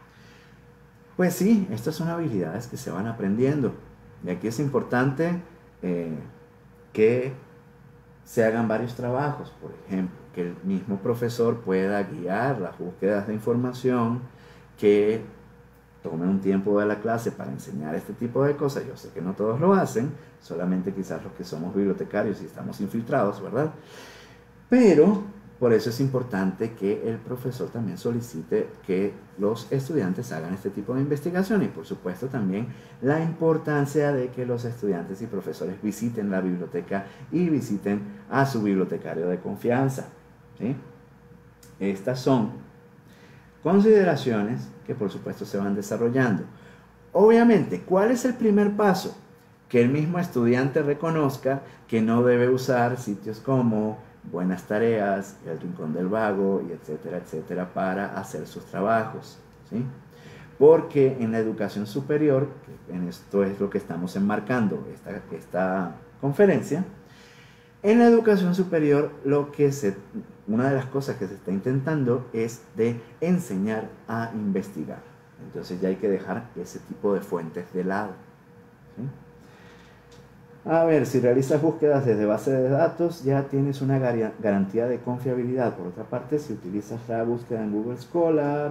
S2: Pues sí, estas son habilidades que se van aprendiendo. Y aquí es importante que se hagan varios trabajos, por ejemplo. que el mismo profesor pueda guiar las búsquedas de información, que tome un tiempo de la clase para enseñar este tipo de cosas. Yo sé que no todos lo hacen, solamente quizás los que somos bibliotecarios y estamos infiltrados, ¿verdad? Pero por eso es importante que el profesor también solicite que los estudiantes hagan este tipo de investigación, y por supuesto también la importancia de que los estudiantes y profesores visiten la biblioteca y visiten a su bibliotecario de confianza, ¿sí? Estas son consideraciones que por supuesto se van desarrollando. Obviamente, ¿cuál es el primer paso? Que el mismo estudiante reconozca que no debe usar sitios como Buenas Tareas, El Rincón del Vago, y etcétera, etcétera, para hacer sus trabajos, ¿sí? Porque en la educación superior, en esto es lo que estamos enmarcando esta conferencia, en la educación superior una de las cosas que se está intentando es de enseñar a investigar. Entonces ya hay que dejar ese tipo de fuentes de lado, ¿sí? A ver, si realizas búsquedas desde base de datos, ya tienes una garantía de confiabilidad. Por otra parte, si utilizas la búsqueda en Google Scholar,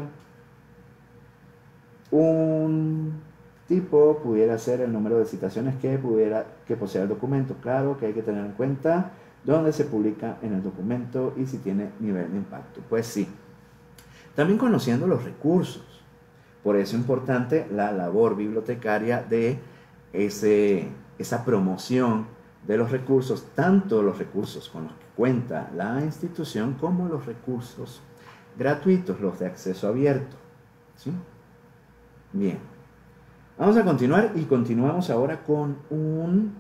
S2: un tipo pudiera ser el número de citaciones que posea el documento. Claro que hay que tener en cuenta dónde se publica en el documento y si tiene nivel de impacto. Pues sí. También conociendo los recursos. Por eso es importante la labor bibliotecaria de esa promoción de los recursos, tanto los recursos con los que cuenta la institución como los recursos gratuitos, los de acceso abierto, ¿sí? Bien, vamos a continuar y continuamos ahora con un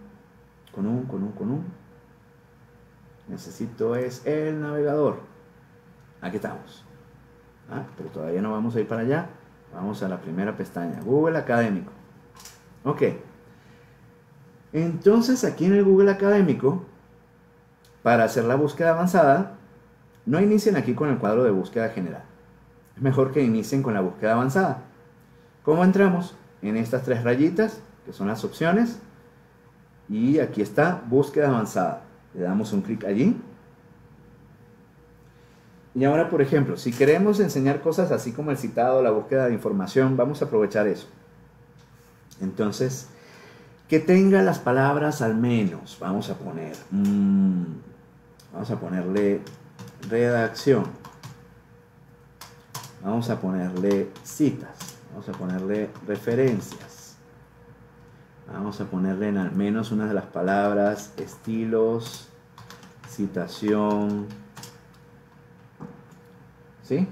S2: necesito es el navegador. Aquí estamos. Pero todavía no vamos a ir para allá. Vamos a la primera pestaña, Google Académico. Ok. Entonces aquí en el Google Académico, para hacer la búsqueda avanzada, no inicien aquí con el cuadro de búsqueda general. Es mejor que inicien con la búsqueda avanzada. ¿Cómo entramos? En estas tres rayitas, que son las opciones, y aquí está búsqueda avanzada. Le damos un clic allí. Y ahora, por ejemplo, si queremos enseñar cosas así como el citado, la búsqueda de información, vamos a aprovechar eso. Entonces, que tenga las palabras al menos. Vamos a ponerle redacción. Vamos a ponerle citas. Vamos a ponerle referencias. Vamos a ponerle en al menos una de las palabras estilos, citación, ¿sí?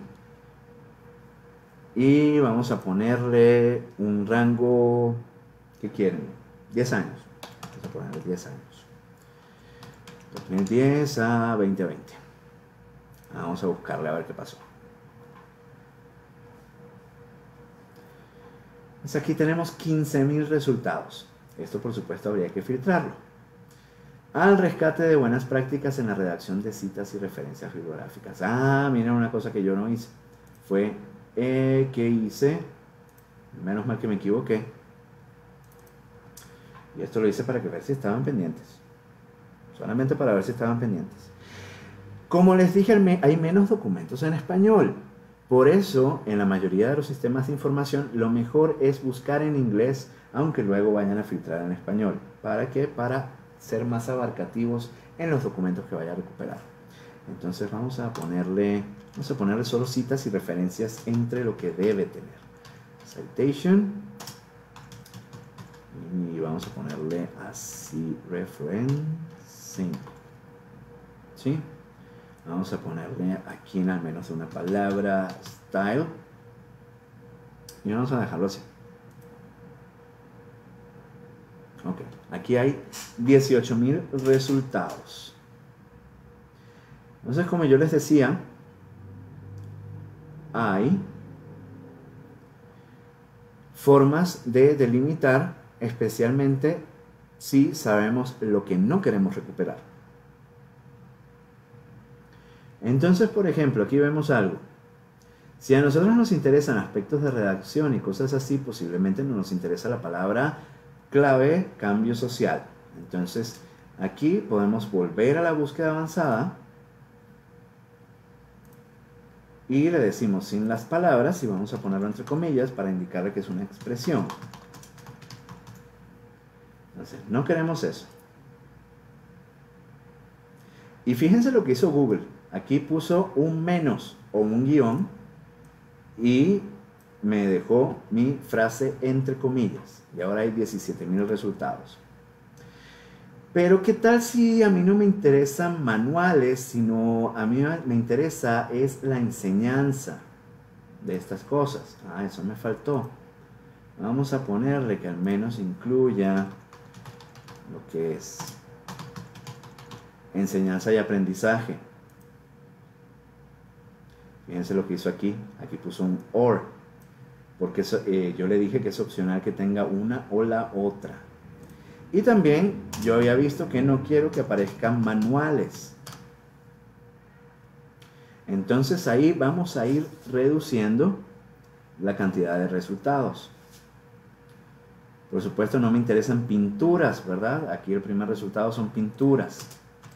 S2: Y vamos a ponerle un rango, ¿qué quieren? 10 años. Vamos a ponerle 10 años. 2010 a 2020. Vamos a buscarle a ver qué pasó. Pues aquí tenemos 15.000 resultados. Esto por supuesto habría que filtrarlo. Al rescate de buenas prácticas en la redacción de citas y referencias bibliográficas. Miren, una cosa que yo no hice. Fue que hice, menos mal que me equivoqué. Y esto lo hice para que ver si estaban pendientes. Solamente para ver si estaban pendientes. Como les dije, hay menos documentos en español. Por eso, en la mayoría de los sistemas de información, lo mejor es buscar en inglés, aunque luego vayan a filtrar en español. ¿Para qué? Para ser más abarcativos en los documentos que vaya a recuperar. Entonces vamos a ponerle solo citas y referencias entre lo que debe tener. Citation. Y vamos a ponerle así, referencing. ¿Sí? Vamos a ponerle aquí en al menos una palabra, style. Y vamos a dejarlo así. Ok, aquí hay 18.000 resultados. Entonces, como yo les decía, hay formas de delimitar, especialmente si sabemos lo que no queremos recuperar. Entonces, por ejemplo, aquí vemos algo. Si a nosotros nos interesan aspectos de redacción y cosas así, posiblemente no nos interesa la palabra clave cambio social. Entonces, aquí podemos volver a la búsqueda avanzada y le decimos sin las palabras y vamos a ponerlo entre comillas para indicarle que es una expresión. Entonces, no queremos eso. Y fíjense lo que hizo Google. Aquí puso un menos o un guión y me dejó mi frase entre comillas. Y ahora hay 17.000 resultados. Pero ¿qué tal si a mí no me interesan manuales, sino a mí me interesa es la enseñanza de estas cosas? Ah, eso me faltó. Vamos a ponerle que al menos incluya lo que es enseñanza y aprendizaje. Fíjense lo que hizo aquí. Aquí puso un OR, porque eso, yo le dije que es opcional que tenga una o la otra. Y también yo había visto que no quiero que aparezcan manuales. Entonces ahí vamos a ir reduciendo la cantidad de resultados. Por supuesto no me interesan pinturas, ¿verdad? Aquí el primer resultado son pinturas.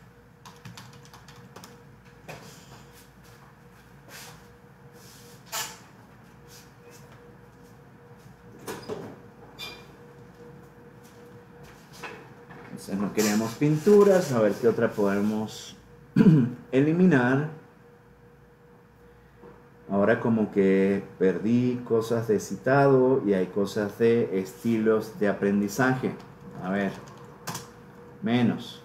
S2: Entonces no queremos pinturas, a ver qué otra podemos eliminar. Ahora como que perdí cosas de citado y hay cosas de estilos de aprendizaje. A ver, menos.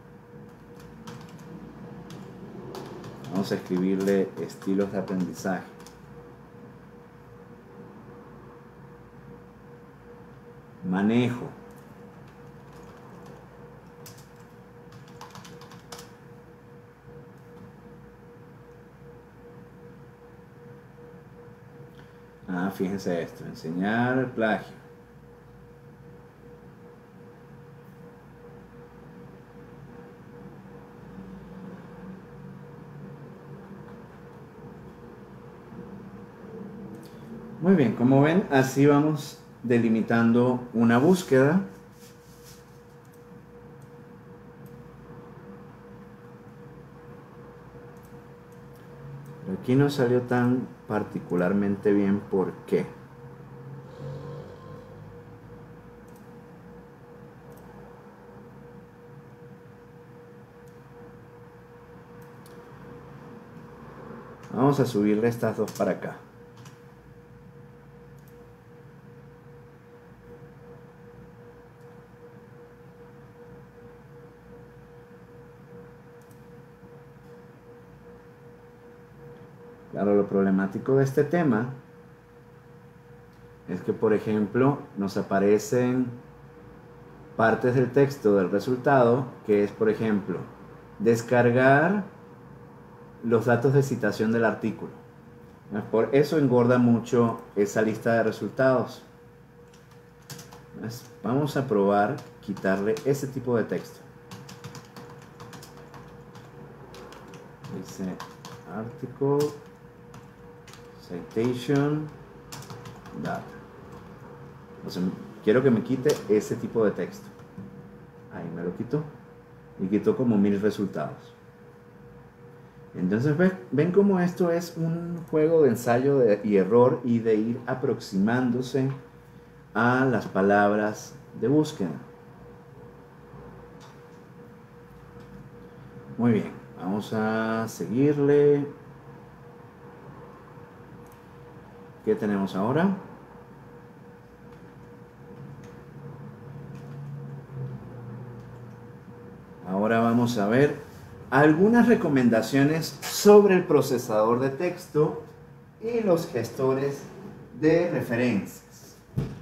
S2: Vamos a escribirle estilos de aprendizaje. Manejo. Ah, fíjense esto, enseñar plagio. Muy bien, como ven, así vamos delimitando una búsqueda. Pero aquí no salió tan particularmente bien, ¿por qué? Vamos a subirle estas dos para acá. Claro, lo problemático de este tema es que, por ejemplo, nos aparecen partes del texto del resultado que es, por ejemplo, descargar los datos de citación del artículo. Por eso engorda mucho esa lista de resultados. Vamos a probar quitarle ese tipo de texto. Dice article citation data. Entonces, quiero que me quite ese tipo de texto. Ahí me lo quitó. Y quitó como 1000 resultados. Entonces, ven cómo esto es un juego de ensayo y error y de ir aproximándose a las palabras de búsqueda. Muy bien, vamos a seguirle. ¿Qué tenemos ahora? Ahora vamos a ver algunas recomendaciones sobre el procesador de texto y los gestores de referencias.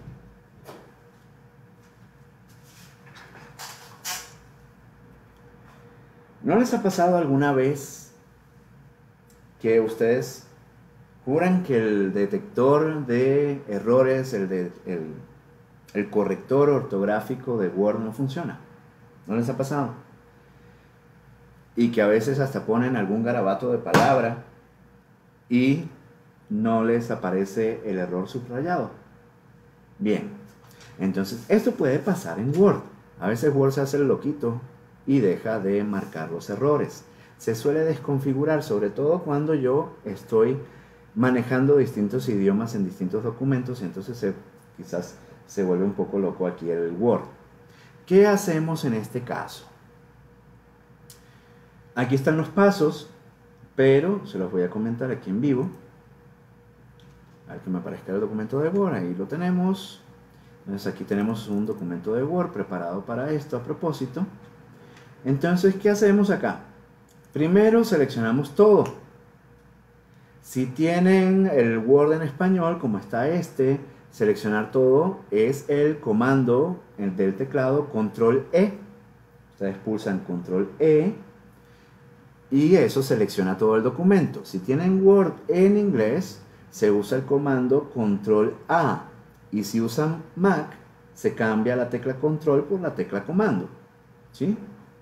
S2: ¿No les ha pasado alguna vez que ustedes juran que el detector de errores, el corrector ortográfico de Word no funciona? ¿No les ha pasado? Y que a veces hasta ponen algún garabato de palabra y no les aparece el error subrayado. Bien, entonces esto puede pasar en Word. A veces Word se hace el loquito y deja de marcar los errores. se suele desconfigurar, sobre todo cuando yo estoy manejando distintos idiomas en distintos documentos, y entonces quizás se vuelve un poco loco aquí el Word. ¿Qué hacemos en este caso? Aquí están los pasos, pero se los voy a comentar aquí en vivo. A ver que me aparezca el documento de Word, ahí lo tenemos. Entonces aquí tenemos un documento de Word preparado para esto a propósito. Entonces, ¿qué hacemos acá? Primero seleccionamos todo. Si tienen el Word en español, como está seleccionar todo es el comando del teclado Control E. Ustedes pulsan Control E y eso selecciona todo el documento. Si tienen Word en inglés, se usa el comando Control A. Y si usan Mac, se cambia la tecla Control por la tecla Comando. ¿Sí?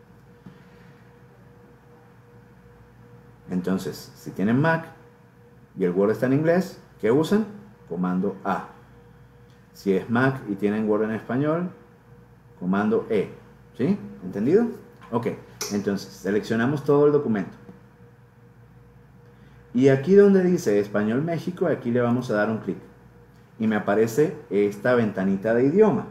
S2: Entonces, si tienen Mac y el Word está en inglés, ¿qué usan? Comando A. Si es Mac y tienen Word en español, comando E. ¿Sí? ¿Entendido? Ok. Entonces, seleccionamos todo el documento. Y aquí donde dice Español México, aquí le vamos a dar un clic. Y me aparece esta ventanita de idioma.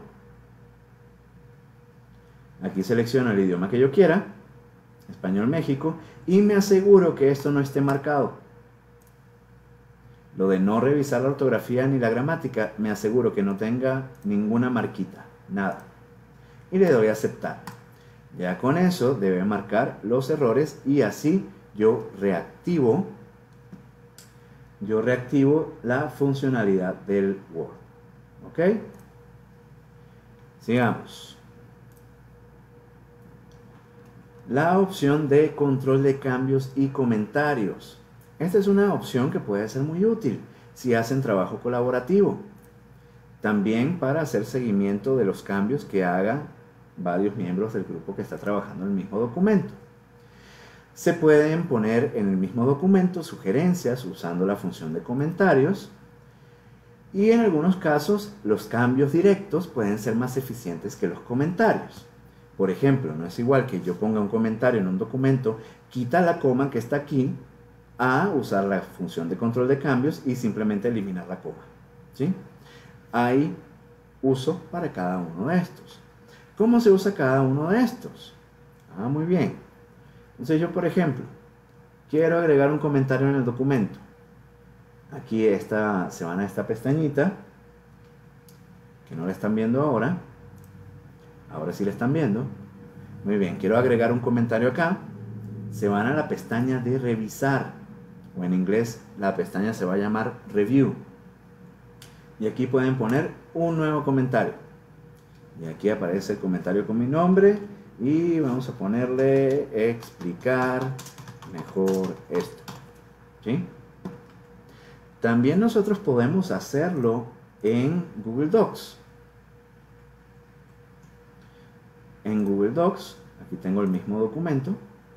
S2: Aquí selecciono el idioma que yo quiera, Español México, y me aseguro que esto no esté marcado. Lo de no revisar la ortografía ni la gramática, me aseguro que no tenga ninguna marquita, nada. Y le doy a aceptar. Ya con eso debe marcar los errores y así yo reactivo la funcionalidad del Word. ¿Ok? Sigamos. La opción de control de cambios y comentarios. Esta es una opción que puede ser muy útil si hacen trabajo colaborativo. También para hacer seguimiento de los cambios que hagan varios miembros del grupo que está trabajando en el mismo documento. Se pueden poner en el mismo documento sugerencias usando la función de comentarios y en algunos casos los cambios directos pueden ser más eficientes que los comentarios. Por ejemplo, no es igual que yo ponga un comentario en un documento, quita la coma que está aquí, a usar la función de control de cambios y simplemente eliminar la coma. ¿Sí? Hay uso para cada uno de estos. ¿Cómo se usa cada uno de estos? Muy bien. Entonces yo, por ejemplo, quiero agregar un comentario en el documento. Aquí se van a esta pestañita, que no la están viendo ahora. Ahora sí la están viendo. Muy bien, quiero agregar un comentario acá. Se van a la pestaña de revisar, o en inglés la pestaña se va a llamar Review. Y aquí pueden poner un nuevo comentario. Y aquí aparece el comentario con mi nombre. Y vamos a ponerle explicar mejor esto. ¿Sí? También nosotros podemos hacerlo en Google Docs. En Google Docs, aquí tengo el mismo documento.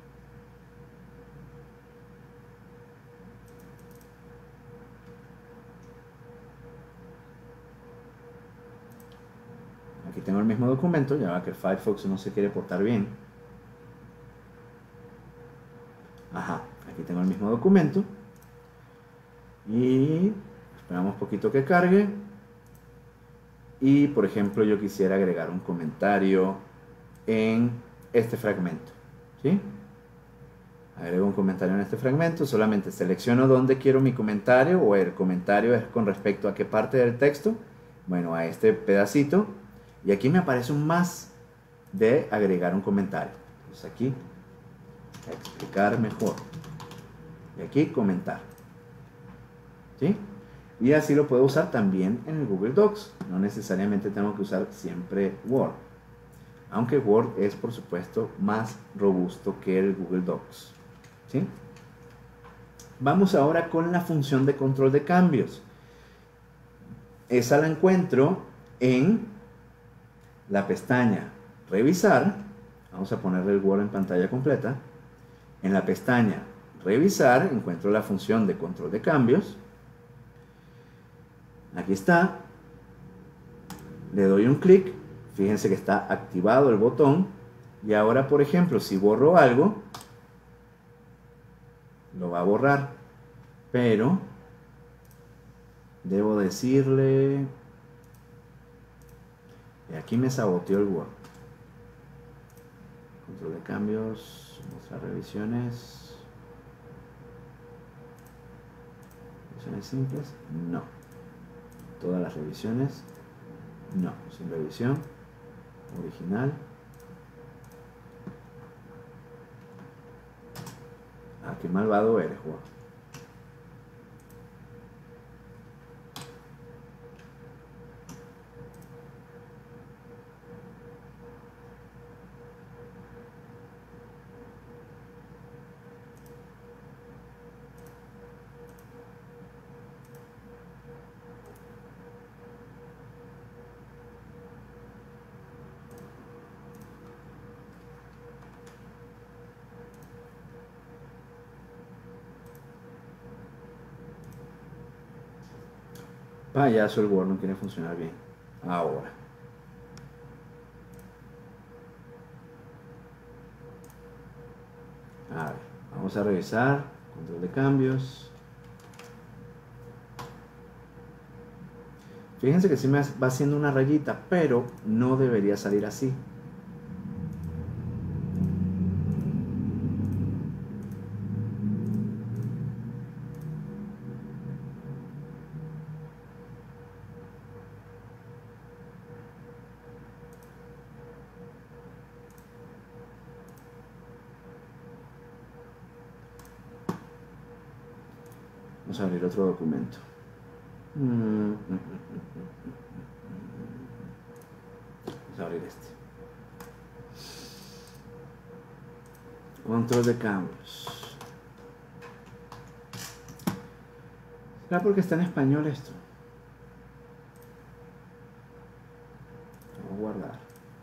S2: Aquí tengo el mismo documento, ya va que el Firefox no se quiere portar bien. Aquí tengo el mismo documento. Y esperamos un poquito que cargue. Y por ejemplo yo quisiera agregar un comentario en este fragmento. ¿Sí? Agrego un comentario en este fragmento, solamente selecciono dónde quiero mi comentario, o el comentario es con respecto a qué parte del texto. Bueno, a este pedacito. Y aquí me aparece un más de agregar un comentario. Entonces aquí, explicar mejor. Y aquí, comentar. ¿Sí? Y así lo puedo usar también en el Google Docs. No necesariamente tengo que usar siempre Word. Aunque Word es, por supuesto, más robusto que el Google Docs. ¿Sí? Vamos ahora con la función de control de cambios. Esa la encuentro en la pestaña Revisar. Vamos a ponerle el Word en pantalla completa. En la pestaña Revisar encuentro la función de control de cambios. Aquí está. Le doy un clic. Fíjense que está activado el botón. Y ahora, por ejemplo, si borro algo, va a borrar, pero debo decirle, y aquí me saboteó el Word. Control de cambios, mostrar revisiones. ¿Revisiones simples? No. Todas las revisiones, no. Sin revisión, original. Ah, qué malvado eres, Word. Payaso, el Word no quiere funcionar bien. Ahora. A ver, vamos a revisar. Control de cambios. Fíjense que sí me va haciendo una rayita, pero no debería salir así. Vamos a abrir otro documento. Vamos a abrir este. Control de cambios. ¿Será porque está en español esto? Vamos a guardar.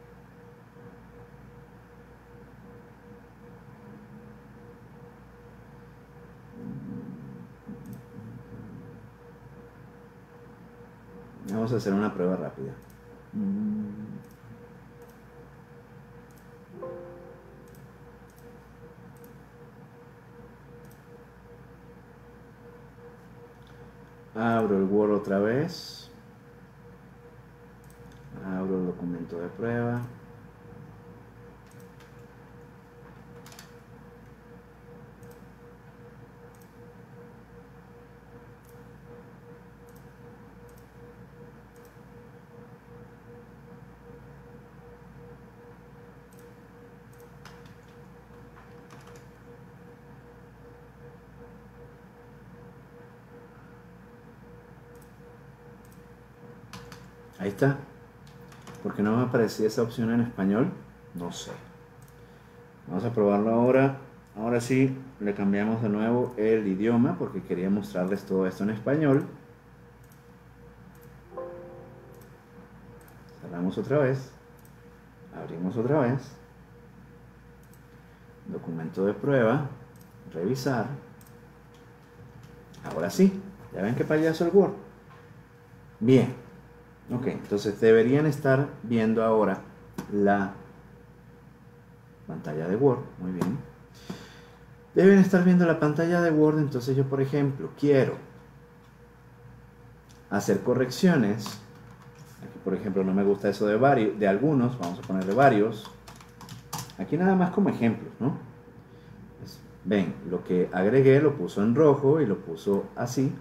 S2: Vamos a hacer una prueba rápida. Abro el Word otra vez. Abro el documento de prueba. Ahí está. ¿Por qué no me aparecía esa opción en español? No sé. Vamos a probarlo ahora. Ahora sí, le cambiamos de nuevo el idioma porque quería mostrarles todo esto en español. Cerramos otra vez. Abrimos otra vez. Documento de prueba. Revisar. Ahora sí. ¿Ya ven qué payaso el Word? Bien. Ok, entonces deberían estar viendo ahora la pantalla de Word. Muy bien. Deben estar viendo la pantalla de Word. Entonces yo, por ejemplo, quiero hacer correcciones. Aquí, por ejemplo, no me gusta eso de varios, de algunos. Vamos a ponerle varios. Aquí nada más como ejemplos, ¿no? Pues, ven, lo que agregué lo puso en rojo y lo puso así.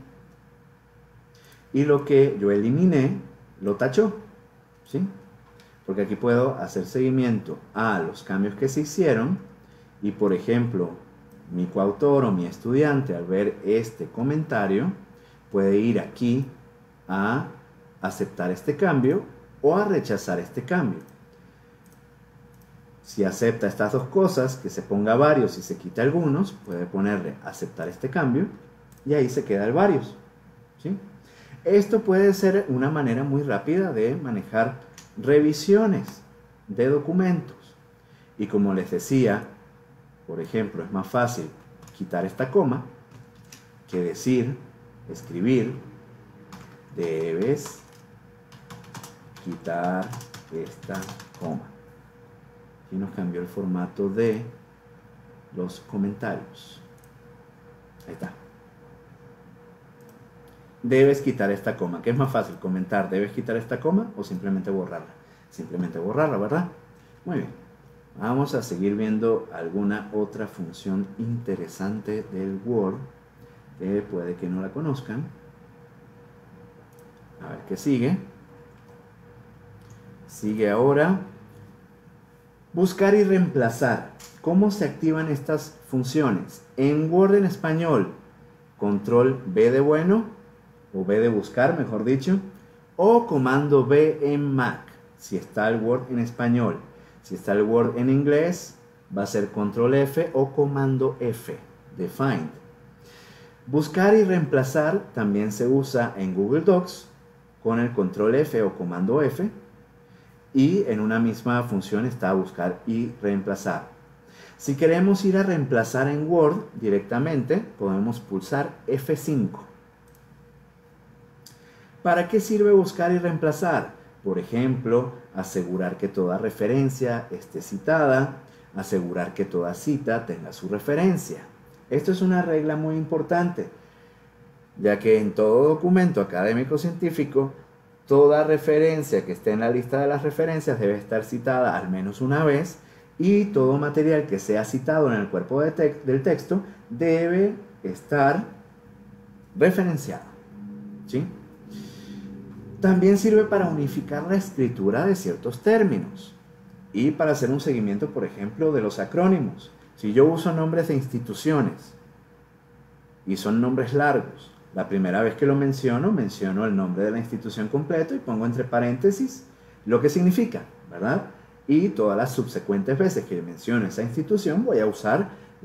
S2: Y lo que yo eliminé lo tachó, ¿sí? Porque aquí puedo hacer seguimiento a los cambios que se hicieron y, por ejemplo, mi coautor o mi estudiante al ver este comentario puede ir aquí a aceptar este cambio o a rechazar este cambio. Si acepta estas dos cosas, que se ponga varios y se quita algunos, puede ponerle aceptar este cambio y ahí se queda el varios, ¿sí? Esto puede ser una manera muy rápida de manejar revisiones de documentos. Y como les decía, por ejemplo, es más fácil quitar esta coma que decir, escribir, debes quitar esta coma. Aquí nos cambió el formato de los comentarios. Ahí está. Debes quitar esta coma. ¿Qué es más fácil? Comentar, ¿debes quitar esta coma o simplemente borrarla? Simplemente borrarla, ¿verdad? Muy bien. Vamos a seguir viendo alguna otra función interesante del Word que puede que no la conozcan. A ver qué sigue. Sigue ahora. Buscar y reemplazar. ¿Cómo se activan estas funciones? En Word en español, control B de bueno, o B de buscar, mejor dicho, o comando B en Mac, si está el Word en español. Si está el Word en inglés, va a ser control F o comando F de Find. Buscar y reemplazar también se usa en Google Docs con el control F o comando F, y en una misma función está buscar y reemplazar. Si queremos ir a reemplazar en Word directamente, podemos pulsar F5. ¿Para qué sirve buscar y reemplazar? Por ejemplo, asegurar que toda referencia esté citada, asegurar que toda cita tenga su referencia. Esto es una regla muy importante, ya que en todo documento académico científico, toda referencia que esté en la lista de las referencias debe estar citada al menos una vez, y todo material que sea citado en el cuerpo del texto debe estar referenciado, ¿sí? También sirve para unificar la escritura de ciertos términos y para hacer un seguimiento, por ejemplo, de los acrónimos. Si yo uso nombres de instituciones y son nombres largos, la primera vez que lo menciono el nombre de la institución completo y pongo entre paréntesis lo que significa, ¿verdad? Y todas las subsecuentes veces que menciono esa institución voy a usar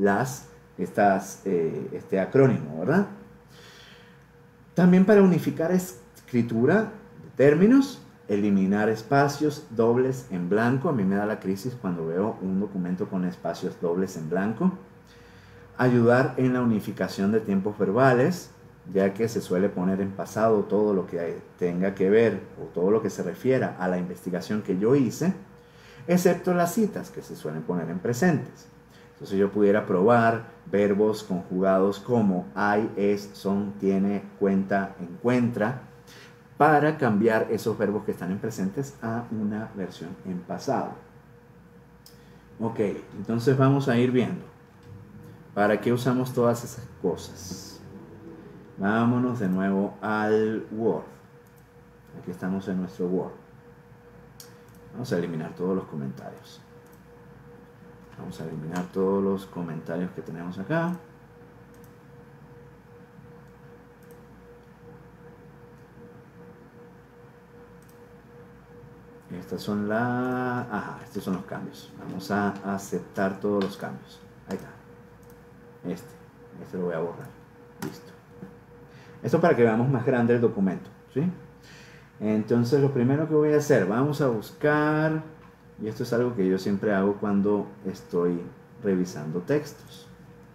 S2: este acrónimo, ¿verdad? También para unificar escritura de términos, eliminar espacios dobles en blanco. A mí me da la crisis cuando veo un documento con espacios dobles en blanco. Ayudar en la unificación de tiempos verbales, ya que se suele poner en pasado todo lo que tenga que ver o todo lo que se refiera a la investigación que yo hice, excepto las citas que se suelen poner en presentes. Entonces yo pudiera probar verbos conjugados como hay, es, son, tiene, cuenta, encuentra, para cambiar esos verbos que están en presentes a una versión en pasado. Ok, entonces vamos a ir viendo. ¿Para qué usamos todas esas cosas? Vámonos de nuevo al Word. Aquí estamos en nuestro Word. Vamos a eliminar todos los comentarios. Vamos a eliminar todos los comentarios que tenemos acá. Estos son estos son los cambios. Vamos a aceptar todos los cambios. Ahí está. Este lo voy a borrar. Listo. Esto para que veamos más grande el documento, ¿sí? Entonces lo primero que voy a hacer, vamos a buscar, y esto es algo que yo siempre hago cuando estoy revisando textos.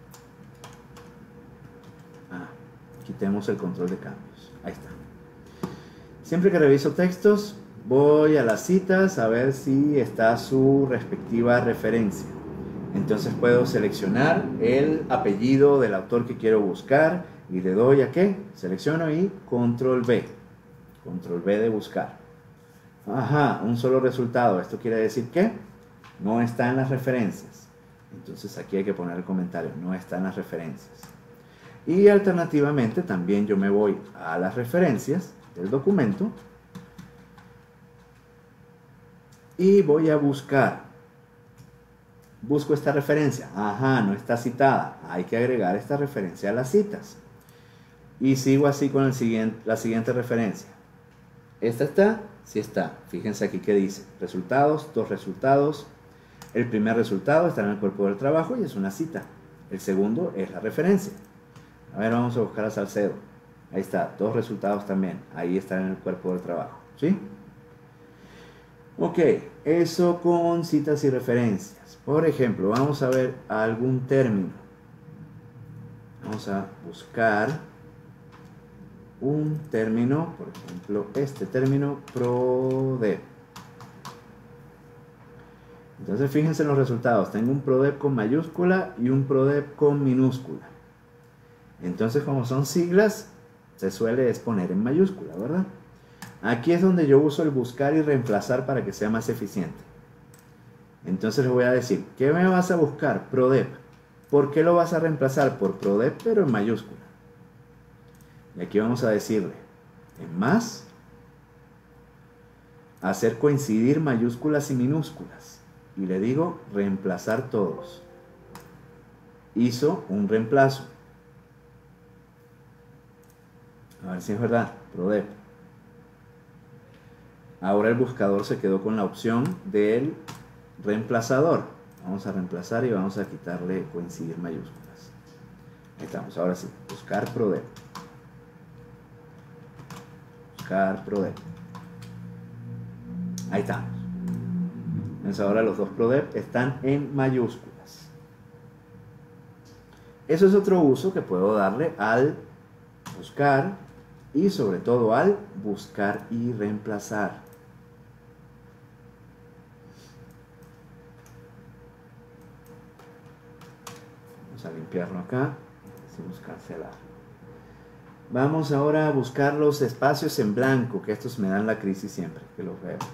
S2: Quitemos el control de cambios. Ahí está. Siempre que reviso textos, voy a las citas a ver si está su respectiva referencia. Entonces puedo seleccionar el apellido del autor que quiero buscar y le doy a ¿qué? Selecciono y control B. Control B de buscar. Un solo resultado. Esto quiere decir que no está en las referencias. Entonces aquí hay que poner el comentario, no está en las referencias. Y alternativamente también yo me voy a las referencias del documento y voy a buscar. Busco esta referencia. No está citada. Hay que agregar esta referencia a las citas. Y sigo así con la siguiente referencia. ¿Esta está? Sí está. Fíjense aquí que dice resultados, 2 resultados. El primer resultado está en el cuerpo del trabajo y es una cita. El segundo es la referencia. A ver, vamos a buscar a Salcedo. Ahí está, 2 resultados también. Ahí está en el cuerpo del trabajo. ¿Sí? Ok, eso con citas y referencias. Por ejemplo, vamos a ver algún término. Vamos a buscar un término, por ejemplo, este término, PRODEP. Entonces fíjense en los resultados. Tengo un PRODEP con mayúscula y un PRODEP con minúscula. Entonces, como son siglas, se suele exponer en mayúscula, ¿verdad? Aquí es donde yo uso el buscar y reemplazar para que sea más eficiente. Entonces les voy a decir, ¿qué me vas a buscar? PRODEP. ¿Por qué lo vas a reemplazar? Por PRODEP, pero en mayúscula. Y aquí vamos a decirle, en más, hacer coincidir mayúsculas y minúsculas. Y le digo, reemplazar todos. Hizo un reemplazo. A ver si es verdad, PRODEP. Ahora el buscador se quedó con la opción del reemplazador. Vamos a reemplazar y vamos a quitarle coincidir mayúsculas. Ahí estamos, ahora sí, buscar PRODEP. Buscar PRODEP. Ahí estamos. Entonces ahora los dos PRODEP están en mayúsculas. Eso es otro uso que puedo darle al buscar y sobre todo al buscar y reemplazar. Vamos a limpiarlo acá. Decimos cancelar. Vamos ahora a buscar los espacios en blanco, que estos me dan la crisis siempre que los veo.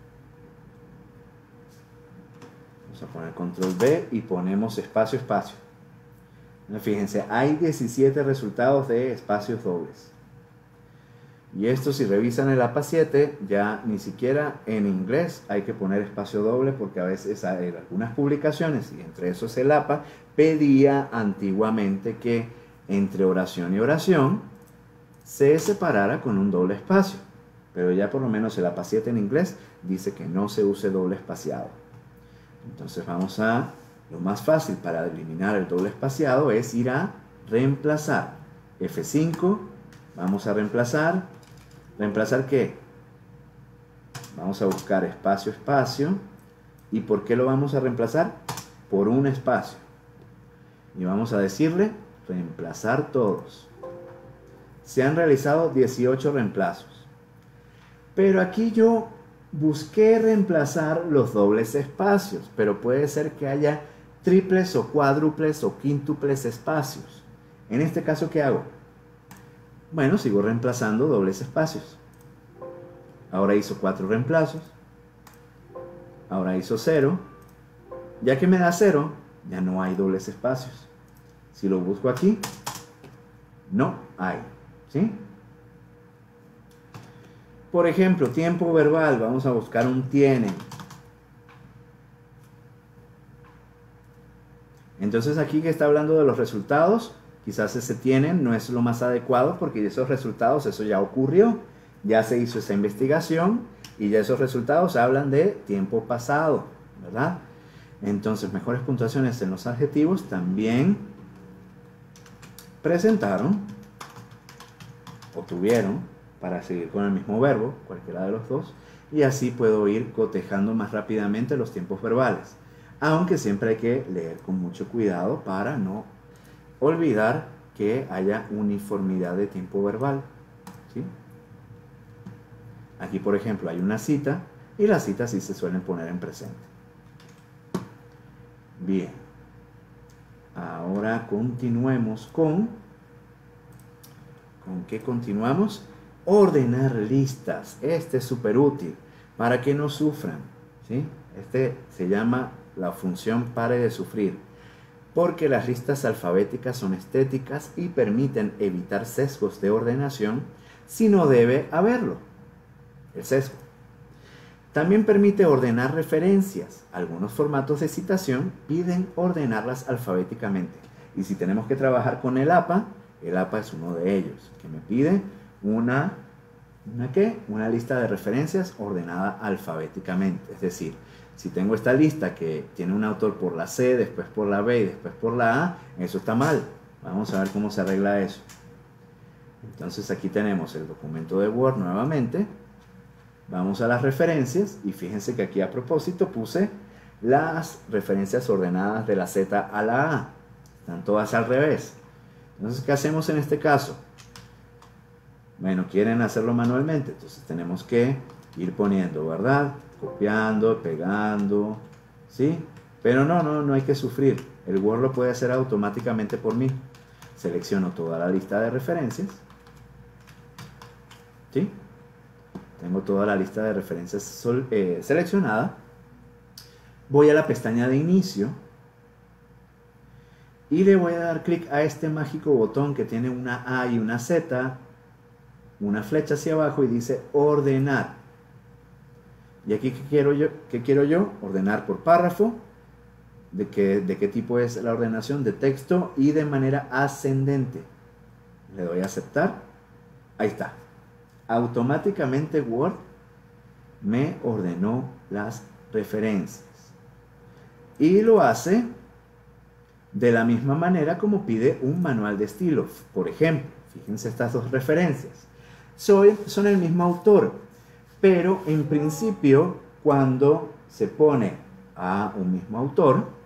S2: Vamos a poner control B y ponemos espacio, espacio. Fíjense, hay 17 resultados de espacios dobles. Y esto, si revisan el APA 7, ya ni siquiera en inglés hay que poner espacio doble, porque a veces hay algunas publicaciones, y entre esos el APA, pedía antiguamente que entre oración y oración se separara con un doble espacio. Pero ya por lo menos el APA 7 en inglés dice que no se use doble espaciado. Entonces vamos a... Lo más fácil para eliminar el doble espaciado es ir a reemplazar. F5, vamos a reemplazar. ¿Reemplazar qué? Vamos a buscar espacio, espacio. ¿Y por qué lo vamos a reemplazar? Por un espacio. Y vamos a decirle reemplazar todos. Se han realizado 18 reemplazos. Pero aquí yo busqué reemplazar los dobles espacios, pero puede ser que haya triples o cuádruples o quíntuples espacios. En este caso, ¿qué hago? Bueno, sigo reemplazando dobles espacios. Ahora hizo 4 reemplazos. Ahora hizo 0. Ya que me da 0, ya no hay dobles espacios. Si lo busco aquí, no hay. ¿Sí? Por ejemplo, tiempo verbal. Vamos a buscar un tienen. Entonces aquí que está hablando de los resultados, quizás ese tienen no es lo más adecuado, porque esos resultados, eso ya ocurrió, ya se hizo esa investigación y ya esos resultados hablan de tiempo pasado, ¿verdad? Entonces, mejores puntuaciones en los adjetivos también presentaron o tuvieron, para seguir con el mismo verbo, cualquiera de los dos, y así puedo ir cotejando más rápidamente los tiempos verbales. Aunque siempre hay que leer con mucho cuidado para no olvidar que haya uniformidad de tiempo verbal. ¿Sí? Aquí, por ejemplo, hay una cita y las citas sí se suelen poner en presente. Bien. Ahora continuemos con... ¿Con qué continuamos? Ordenar listas. Este es súper útil para que no sufran. ¿Sí? Este se llama la función pare de sufrir, porque las listas alfabéticas son estéticas y permiten evitar sesgos de ordenación si no debe haberlo, el sesgo. También permite ordenar referencias. Algunos formatos de citación piden ordenarlas alfabéticamente, y si tenemos que trabajar con el APA es uno de ellos, que me pide una lista de referencias ordenada alfabéticamente. Es decir, si tengo esta lista que tiene un autor por la C, después por la B y después por la A, eso está mal. Vamos a ver cómo se arregla eso. Entonces aquí tenemos el documento de Word nuevamente. Vamos a las referencias y fíjense que aquí a propósito puse las referencias ordenadas de la Z a la A. Están todas al revés. Entonces, ¿qué hacemos en este caso? Bueno, quieren hacerlo manualmente, entonces tenemos que ir poniendo, ¿verdad? Copiando, pegando, ¿sí? Pero no hay que sufrir. El Word lo puede hacer automáticamente por mí. selecciono toda la lista de referencias, ¿sí? Tengo toda la lista de referencias seleccionada. Voy a la pestaña de inicio y le voy a dar clic a este mágico botón que tiene una A y una Z, una flecha hacia abajo y dice ordenar. Y aquí, ¿qué quiero yo? Ordenar por párrafo. ¿De qué tipo es la ordenación? De texto y de manera ascendente. Le doy a aceptar. Ahí está. Automáticamente Word me ordenó las referencias. Y lo hace de la misma manera como pide un manual de estilo. Por ejemplo, fíjense estas dos referencias. Son el mismo autor, pero en principio cuando se pone a un mismo autor,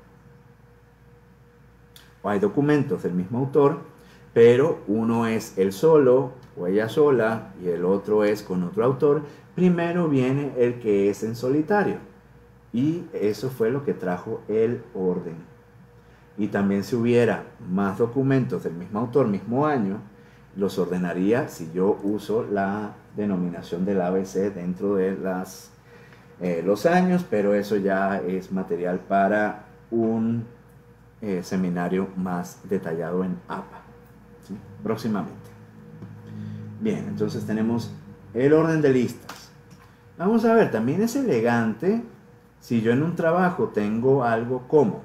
S2: o hay documentos del mismo autor, pero uno es él solo o ella sola y el otro es con otro autor, primero viene el que es en solitario. Y eso fue lo que trajo el orden. Y también si hubiera más documentos del mismo autor, mismo año, los ordenaría si yo uso la denominación del ABC dentro de los años, pero eso ya es material para un seminario más detallado en APA, ¿sí? Próximamente. Bien, entonces tenemos el orden de listas. Vamos a ver, también es elegante si yo en un trabajo tengo algo como: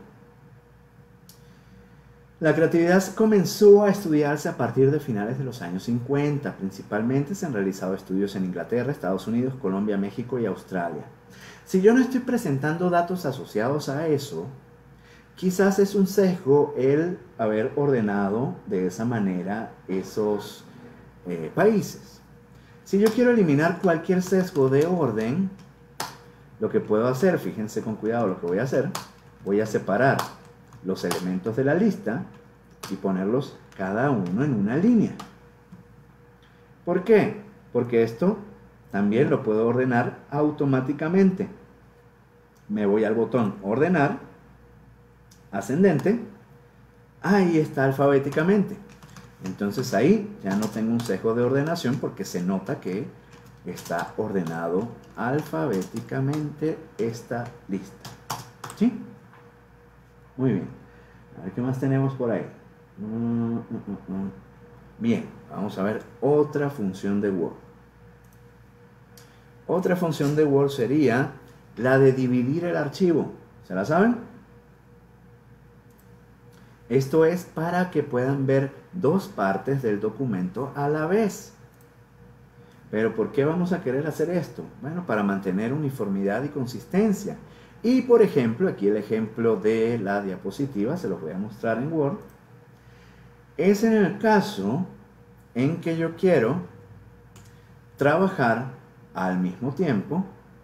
S2: la creatividad comenzó a estudiarse a partir de finales de los años 50. Principalmente se han realizado estudios en Inglaterra, Estados Unidos, Colombia, México y Australia. Si yo no estoy presentando datos asociados a eso, quizás es un sesgo el haber ordenado de esa manera esos países. Si yo quiero eliminar cualquier sesgo de orden, lo que puedo hacer, fíjense con cuidado lo que voy a hacer, voy a separar los elementos de la lista y ponerlos cada uno en una línea. ¿Por qué? Porque esto también lo puedo ordenar automáticamente. Me voy al botón ordenar, ascendente, ahí está alfabéticamente. Entonces ahí ya no tengo un sesgo de ordenación porque se nota que está ordenado alfabéticamente esta lista. ¿Sí? Muy bien. A ver qué más tenemos por ahí. Bien, vamos a ver otra función de Word. Otra función de Word sería la de dividir el archivo. ¿Se la saben? Esto es para que puedan ver dos partes del documento a la vez. ¿Pero por qué vamos a querer hacer esto? Bueno, para mantener uniformidad y consistencia. Y por ejemplo, aquí el ejemplo de la diapositiva, se los voy a mostrar en Word. Es en el caso en que yo quiero trabajar al mismo tiempo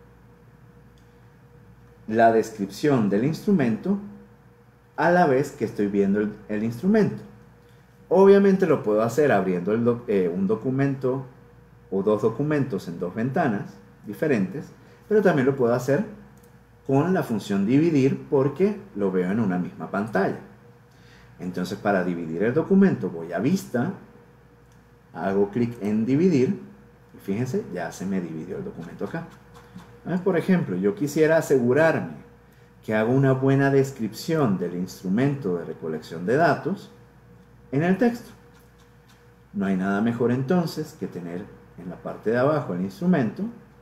S2: la descripción del instrumento a la vez que estoy viendo el instrumento. Obviamente lo puedo hacer abriendo un documento o dos documentos en dos ventanas diferentes, pero también lo puedo hacer con la función dividir porque lo veo en una misma pantalla. Entonces, para dividir el documento voy a vista, hago clic en dividir y fíjense, ya se me dividió el documento acá. Por ejemplo, yo quisiera asegurarme que hago una buena descripción del instrumento de recolección de datos en el texto. No hay nada mejor entonces que tener en la parte de abajo el instrumento.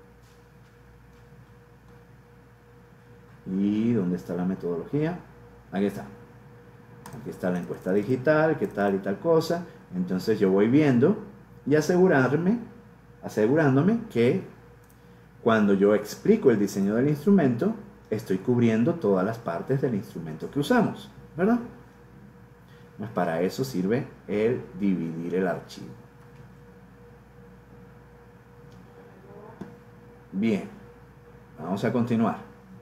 S2: ¿Y dónde está la metodología? Aquí está. Aquí está la encuesta digital, qué tal y tal cosa. Entonces yo voy viendo y asegurándome que cuando yo explico el diseño del instrumento, estoy cubriendo todas las partes del instrumento que usamos, ¿verdad? Pues para eso sirve el dividir el archivo. Bien, vamos a continuar.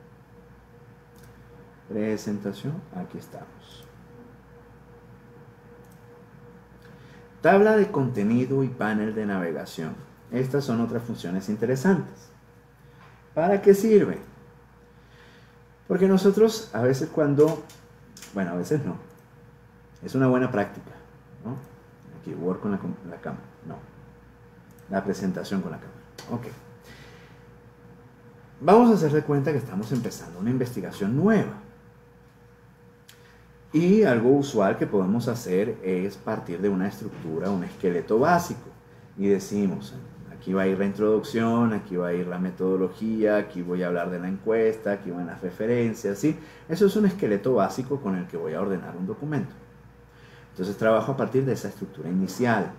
S2: Presentación, aquí estamos. Tabla de contenido y panel de navegación. Estas son otras funciones interesantes. ¿Para qué sirve? Porque nosotros a veces a veces no, es una buena práctica. ¿no? Aquí, Word con la cámara, no. La presentación con la cámara. Ok. Vamos a hacer de cuenta que estamos empezando una investigación nueva. Y algo usual que podemos hacer es partir de una estructura, un esqueleto básico. Y decimos, aquí va a ir la introducción, aquí va a ir la metodología, aquí voy a hablar de la encuesta, aquí van las referencias, ¿sí? Eso es un esqueleto básico con el que voy a ordenar un documento. Entonces trabajo a partir de esa estructura inicial.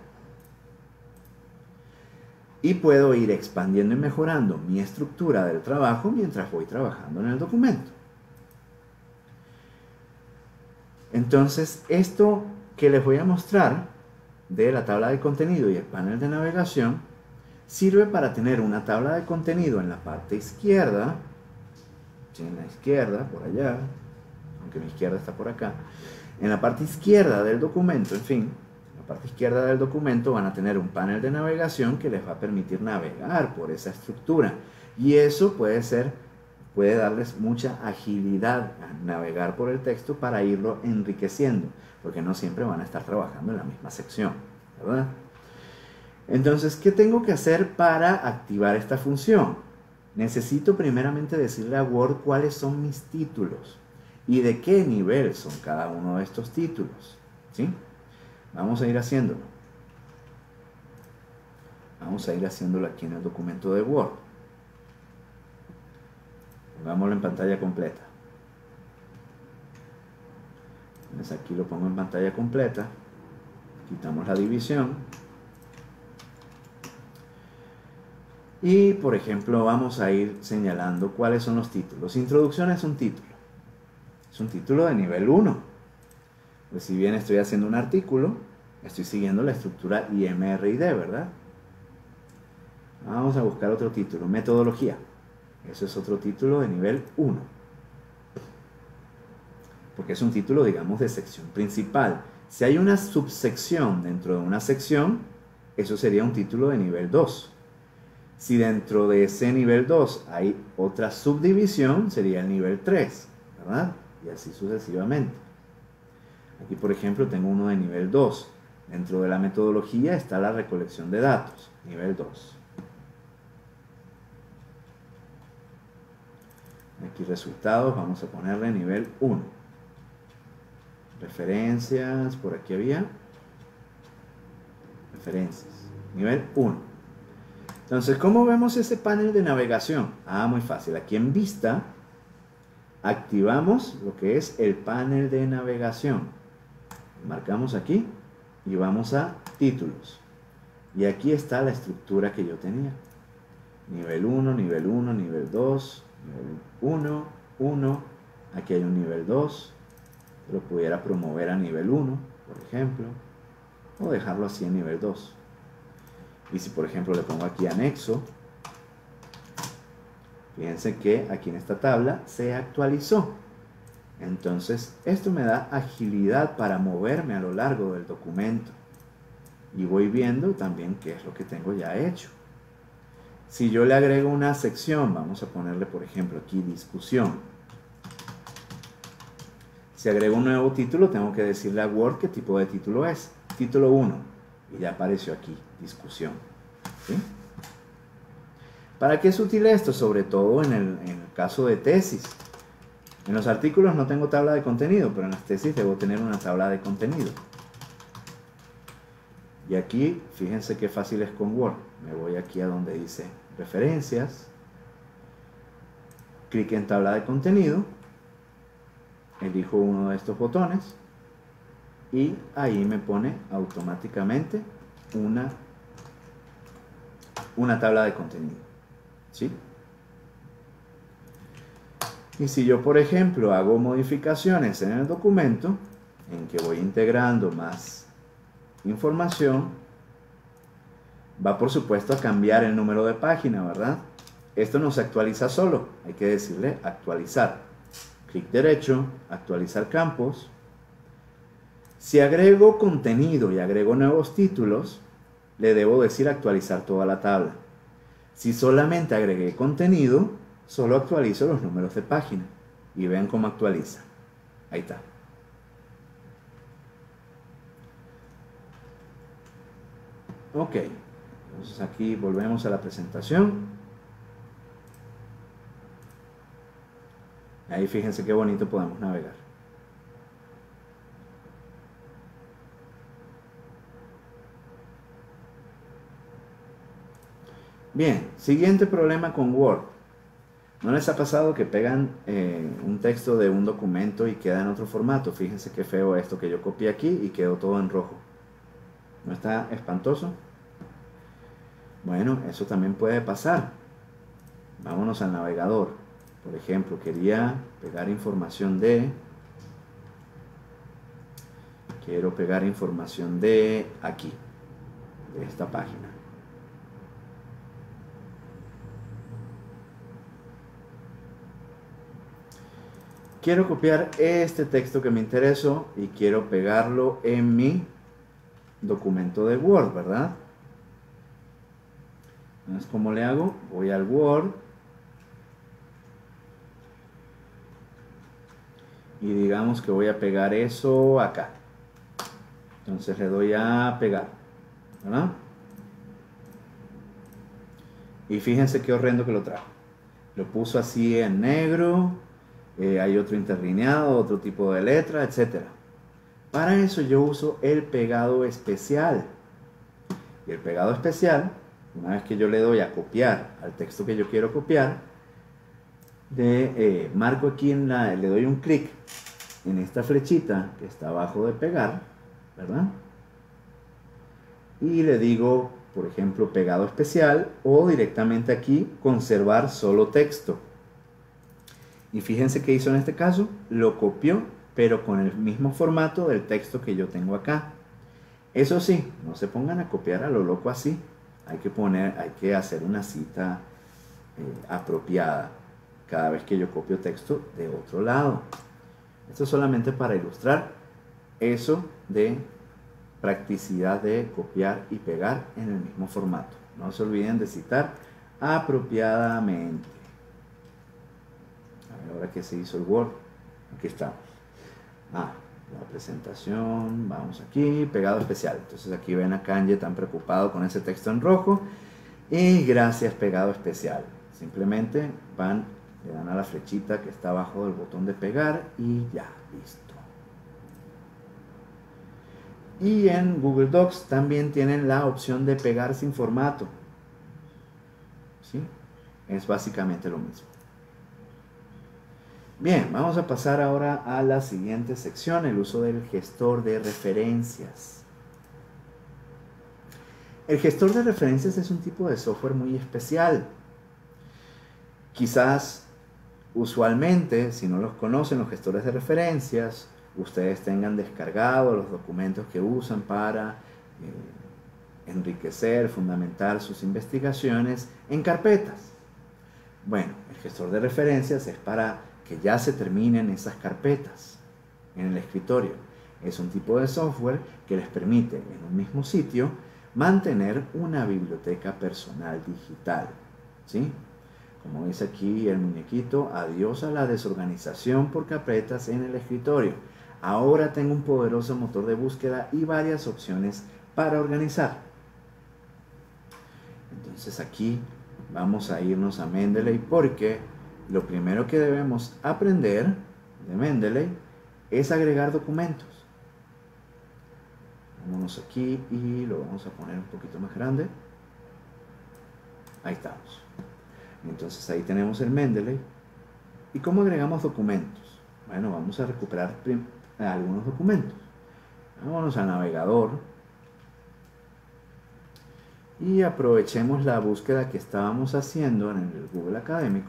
S2: Y puedo ir expandiendo y mejorando mi estructura del trabajo mientras voy trabajando en el documento. Entonces, esto que les voy a mostrar de la tabla de contenido y el panel de navegación sirve para tener una tabla de contenido en la parte izquierda, ¿sí? En la izquierda, por allá, aunque mi izquierda está por acá, en la parte izquierda del documento, en fin, en la parte izquierda del documento van a tener un panel de navegación que les va a permitir navegar por esa estructura. Y eso puede darles mucha agilidad a navegar por el texto para irlo enriqueciendo, porque no siempre van a estar trabajando en la misma sección, ¿verdad? Entonces, ¿qué tengo que hacer para activar esta función? Necesito primeramente decirle a Word cuáles son mis títulos y de qué nivel son cada uno de estos títulos, ¿sí? Vamos a ir haciéndolo. Vamos a ir haciéndolo aquí en el documento de Word. Pongámoslo en pantalla completa. Entonces aquí lo pongo en pantalla completa. Quitamos la división. Y por ejemplo vamos a ir señalando cuáles son los títulos. Introducción es un título. Es un título de nivel 1. Pues si bien estoy haciendo un artículo, estoy siguiendo la estructura IMRID, ¿verdad? Vamos a buscar otro título. Metodología. Eso es otro título de nivel 1. Porque es un título, digamos, de sección principal. Si hay una subsección dentro de una sección, eso sería un título de nivel 2. Si dentro de ese nivel 2 hay otra subdivisión, sería el nivel 3, ¿verdad? Y así sucesivamente. Aquí, por ejemplo, tengo uno de nivel 2. Dentro de la metodología está la recolección de datos, nivel 2. Aquí resultados, vamos a ponerle nivel 1. Referencias, por aquí había. Referencias, nivel 1. Entonces, ¿cómo vemos ese panel de navegación? Ah, muy fácil. Aquí en vista, activamos lo que es el panel de navegación. Marcamos aquí y vamos a títulos. Y aquí está la estructura que yo tenía. Nivel 1, nivel 1, nivel 2, nivel 1, 1. Aquí hay un nivel 2. Lo pudiera promover a nivel 1, por ejemplo. O dejarlo así en nivel 2. Y si por ejemplo le pongo aquí anexo, fíjense que aquí en esta tabla se actualizó. Entonces esto me da agilidad para moverme a lo largo del documento. Y voy viendo también qué es lo que tengo ya hecho. Si yo le agrego una sección, vamos a ponerle por ejemplo aquí discusión. Si agrego un nuevo título, tengo que decirle a Word qué tipo de título es. Título 1. Y ya apareció aquí, discusión. ¿Sí? ¿Para qué es útil esto? Sobre todo en el caso de tesis. En los artículos no tengo tabla de contenido, pero en las tesis debo tener una tabla de contenido. Y aquí, fíjense qué fácil es con Word. Me voy aquí a donde dice referencias. Clic en tabla de contenido. Elijo uno de estos botones. Y ahí me pone automáticamente una tabla de contenido, ¿sí? Y si yo, por ejemplo, hago modificaciones en el documento, en que voy integrando más información, va por supuesto a cambiar el número de página, ¿verdad? Esto no se actualiza solo, hay que decirle actualizar. Clic derecho, actualizar campos. Si agrego contenido y agrego nuevos títulos, le debo decir actualizar toda la tabla. Si solamente agregué contenido, solo actualizo los números de página. Y vean cómo actualiza. Ahí está. Ok, entonces aquí volvemos a la presentación. Ahí fíjense qué bonito podemos navegar. Bien, siguiente problema con Word. ¿No les ha pasado que pegan un texto de un documento y queda en otro formato? Fíjense qué feo esto que yo copié aquí y quedó todo en rojo. ¿No está espantoso? Bueno, eso también puede pasar. Vámonos al navegador. Por ejemplo, quería pegar información de... Quiero pegar información de aquí, de esta página. Quiero copiar este texto que me interesó y quiero pegarlo en mi documento de Word, ¿verdad? Entonces, ¿cómo le hago? Voy al Word y digamos que voy a pegar eso acá. Entonces le doy a pegar, ¿verdad? Y fíjense qué horrendo que lo trajo. Lo puso así en negro, hay otro interlineado, otro tipo de letra, etc. Para eso yo uso el pegado especial. Y el pegado especial, una vez que yo le doy a copiar al texto que yo quiero copiar, marco aquí le doy un clic en esta flechita que está abajo de pegar, ¿verdad? Y le digo, por ejemplo, pegado especial o directamente aquí, conservar solo texto. Y fíjense qué hizo en este caso, lo copió, pero con el mismo formato del texto que yo tengo acá. Eso sí, no se pongan a copiar a lo loco así. Hay que hacer una cita apropiada cada vez que yo copio texto de otro lado. Esto es solamente para ilustrar eso de practicidad de copiar y pegar en el mismo formato. No se olviden de citar apropiadamente. A ver, ahora que se hizo el Word, aquí estamos. La presentación, vamos aquí, pegado especial. Entonces aquí ven a Kanye tan preocupado con ese texto en rojo. Y gracias, pegado especial. Simplemente le dan a la flechita que está abajo del botón de pegar y ya, listo. Y en Google Docs también tienen la opción de pegar sin formato. ¿Sí? Es básicamente lo mismo. Bien, vamos a pasar ahora a la siguiente sección, el uso del gestor de referencias. El gestor de referencias es un tipo de software muy especial. Quizás, usualmente, si no los conocen los gestores de referencias, ustedes tengan descargados los documentos que usan para enriquecer, fundamentar sus investigaciones en carpetas. Bueno, el gestor de referencias es para que ya se terminen esas carpetas en el escritorio. Es un tipo de software que les permite en un mismo sitio mantener una biblioteca personal digital. ¿Sí? Como dice aquí el muñequito, adiós a la desorganización por carpetas en el escritorio. Ahora tengo un poderoso motor de búsqueda y varias opciones para organizar. Entonces aquí vamos a irnos a Mendeley porque lo primero que debemos aprender de Mendeley es agregar documentos. Vámonos aquí y lo vamos a poner un poquito más grande. Ahí estamos. Entonces ahí tenemos el Mendeley. ¿Y cómo agregamos documentos? Bueno, vamos a recuperar algunos documentos. Vámonos al navegador y aprovechemos la búsqueda que estábamos haciendo en el Google Académico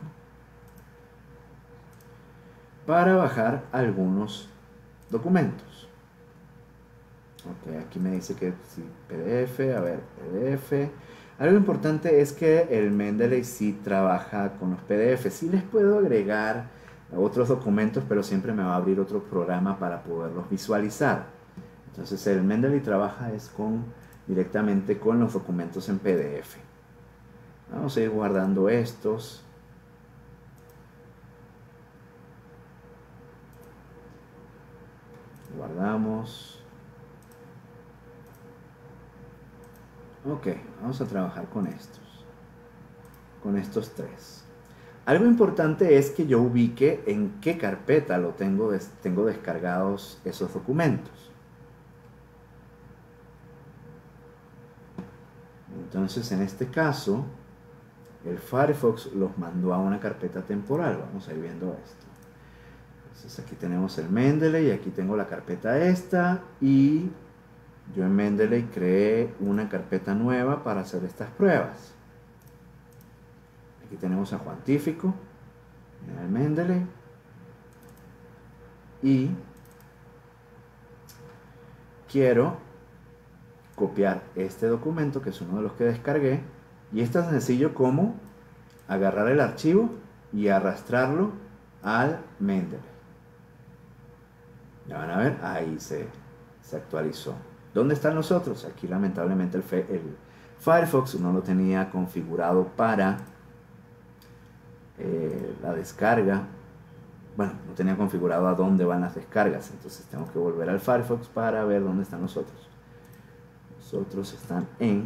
S2: para bajar algunos documentos. Ok, aquí me dice que sí, PDF, a ver, PDF. Algo importante es que el Mendeley sí trabaja con los PDF. Sí les puedo agregar otros documentos, pero siempre me va a abrir otro programa para poderlos visualizar. Entonces el Mendeley trabaja directamente con los documentos en PDF. Vamos a ir guardando estos. Guardamos. Ok, vamos a trabajar con estos tres. Algo importante es que yo ubique en qué carpeta tengo descargados esos documentos. Entonces, en este caso, el Firefox los mandó a una carpeta temporal. Vamos a ir viendo esto. Entonces, aquí tenemos el Mendeley y aquí tengo la carpeta esta. Y yo en Mendeley creé una carpeta nueva para hacer estas pruebas. Aquí tenemos a Juan Tífico en el Mendeley. Y quiero copiar este documento, que es uno de los que descargué, y es tan sencillo como agarrar el archivo y arrastrarlo al Mendeley. Ya van a ver, ahí se actualizó. ¿Dónde están los otros? Aquí lamentablemente el Firefox no lo tenía configurado para la descarga. Bueno, no tenía configurado a dónde van las descargas, entonces tengo que volver al Firefox para ver dónde están los otros. Los otros están en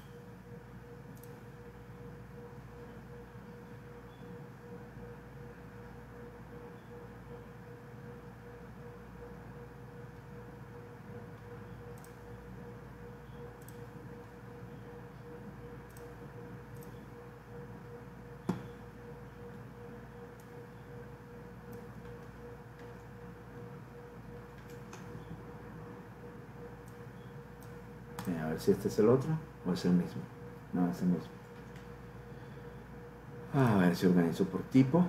S2: a ver si este es el otro o es el mismo. No, es el mismo. A ver si organizo por tipo.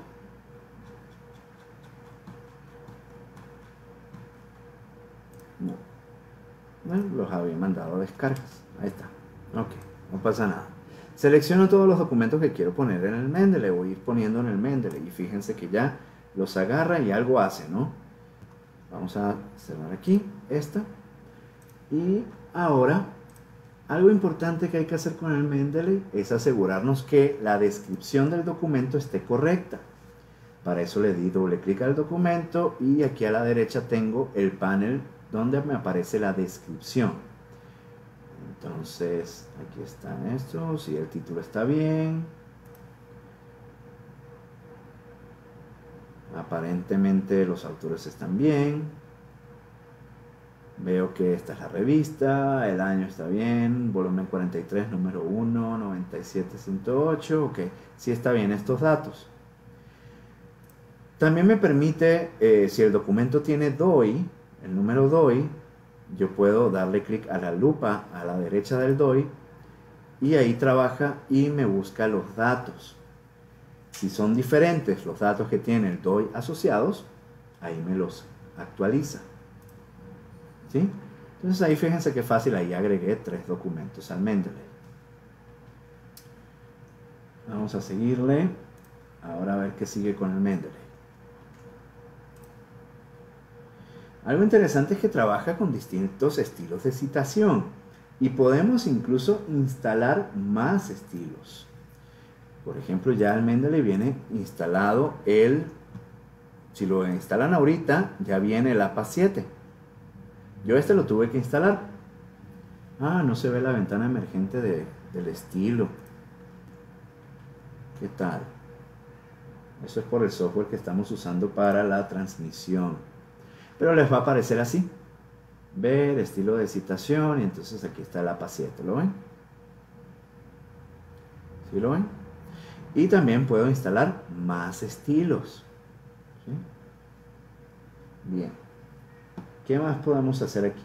S2: No. Bueno, los había mandado a descargas. Ahí está. Ok, no pasa nada. Selecciono todos los documentos que quiero poner en el Mendeley. Voy a ir poniendo en el Mendeley. Y fíjense que ya los agarra y algo hace, ¿no? Vamos a cerrar aquí esta. Y ahora, algo importante que hay que hacer con el Mendeley es asegurarnos que la descripción del documento esté correcta. Para eso le di doble clic al documento y aquí a la derecha tengo el panel donde me aparece la descripción. Entonces, aquí están estos, si el título está bien. Aparentemente los autores están bien. Veo que esta es la revista, el año está bien, volumen 43, número 1, 97.108, ok, sí está bien estos datos. También me permite, si el documento tiene DOI, el número DOI, yo puedo darle clic a la lupa a la derecha del DOI y ahí trabaja y me busca los datos. Si son diferentes los datos que tiene el DOI asociados, ahí me los actualiza. ¿Sí? Entonces ahí fíjense qué fácil, ahí agregué 3 documentos al Mendeley. Vamos a seguirle. Ahora a ver qué sigue con el Mendeley. Algo interesante es que trabaja con distintos estilos de citación y podemos incluso instalar más estilos. Por ejemplo, ya el Mendeley viene instalado si lo instalan ahorita, ya viene el APA 7. Yo este lo tuve que instalar. Ah, no se ve la ventana emergente del estilo. ¿Qué tal? Eso es por el software que estamos usando para la transmisión. Pero les va a aparecer así. Ver, estilo de citación, y entonces aquí está el APA 7. ¿Lo ven? ¿Sí lo ven? Y también puedo instalar más estilos. ¿Sí? Bien. ¿Qué más podemos hacer aquí?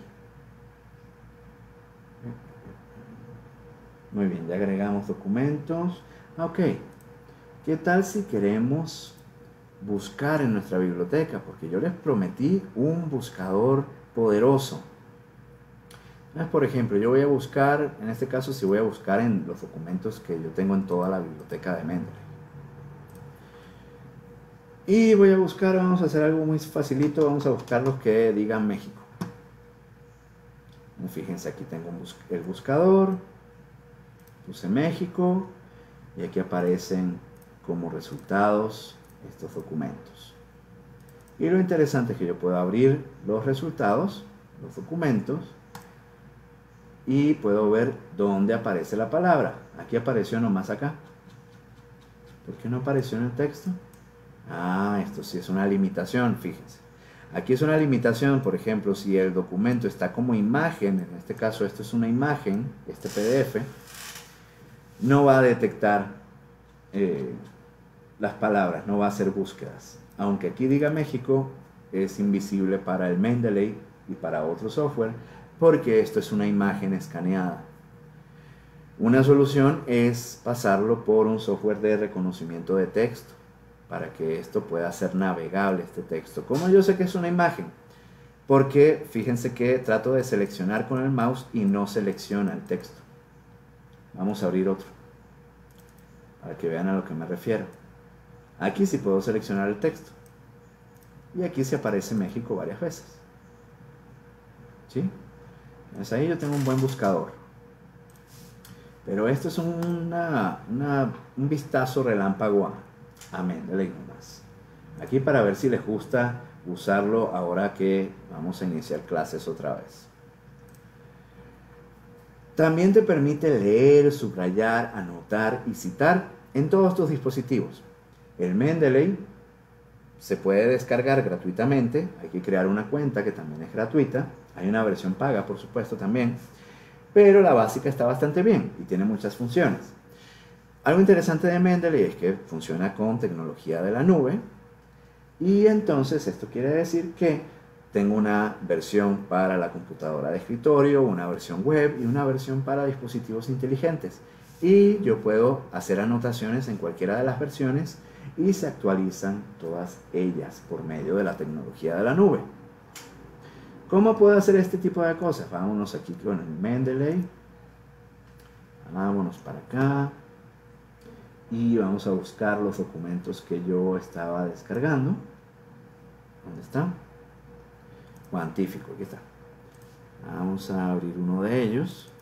S2: Muy bien, ya agregamos documentos. Ok. ¿Qué tal si queremos buscar en nuestra biblioteca? Porque yo les prometí un buscador poderoso. Entonces, por ejemplo, yo voy a buscar, en este caso sí voy a buscar en los documentos que yo tengo en toda la biblioteca de Mendeley. Y voy a buscar, vamos a hacer algo muy facilito, vamos a buscar los que digan México. Fíjense, aquí tengo el buscador, puse México y aquí aparecen como resultados estos documentos. Y lo interesante es que yo puedo abrir los resultados, los documentos, y puedo ver dónde aparece la palabra. Aquí apareció nomás acá. ¿Por qué no apareció en el texto? Ah, esto sí es una limitación, fíjense. Aquí es una limitación, por ejemplo, si el documento está como imagen, en este caso esto es una imagen, este PDF, no va a detectar las palabras, no va a hacer búsquedas. Aunque aquí diga México, es invisible para el Mendeley y para otro software, porque esto es una imagen escaneada. Una solución es pasarlo por un software de reconocimiento de texto, para que esto pueda ser navegable, este texto. ¿Cómo yo sé que es una imagen? Porque fíjense que trato de seleccionar con el mouse y no selecciona el texto. Vamos a abrir otro, para que vean a lo que me refiero. Aquí sí puedo seleccionar el texto. Y aquí se aparece México varias veces. ¿Sí? Entonces ahí yo tengo un buen buscador. Pero esto es un vistazo relámpago a Mendeley nomás. Aquí para ver si les gusta usarlo ahora que vamos a iniciar clases otra vez. También te permite leer, subrayar, anotar y citar en todos tus dispositivos. El Mendeley se puede descargar gratuitamente. Hay que crear una cuenta que también es gratuita. Hay una versión paga, por supuesto, también. Pero la básica está bastante bien y tiene muchas funciones. Algo interesante de Mendeley es que funciona con tecnología de la nube. Y entonces esto quiere decir que tengo una versión para la computadora de escritorio, una versión web y una versión para dispositivos inteligentes. Y yo puedo hacer anotaciones en cualquiera de las versiones y se actualizan todas ellas por medio de la tecnología de la nube. ¿Cómo puedo hacer este tipo de cosas? Vámonos aquí con el Mendeley. Vámonos para acá. Y vamos a buscar los documentos que yo estaba descargando. ¿Dónde está? Cuantífico, aquí está. Vamos a abrir uno de ellos.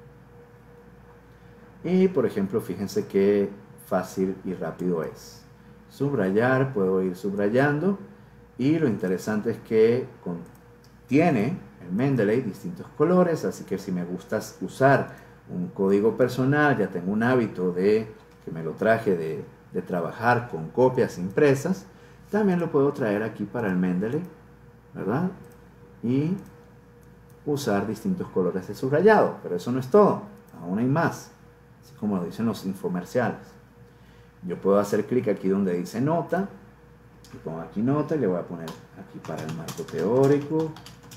S2: Y por ejemplo, fíjense qué fácil y rápido es. Subrayar, puedo ir subrayando. Y lo interesante es que tiene el Mendeley distintos colores, así que si me gusta usar un código personal, ya tengo un hábito de que me lo traje de trabajar con copias impresas, también lo puedo traer aquí para el Mendeley, ¿verdad? Y usar distintos colores de subrayado, pero eso no es todo, aún hay más, así como lo dicen los infomerciales. Yo puedo hacer clic aquí donde dice nota, y pongo aquí nota y le voy a poner aquí para el marco teórico.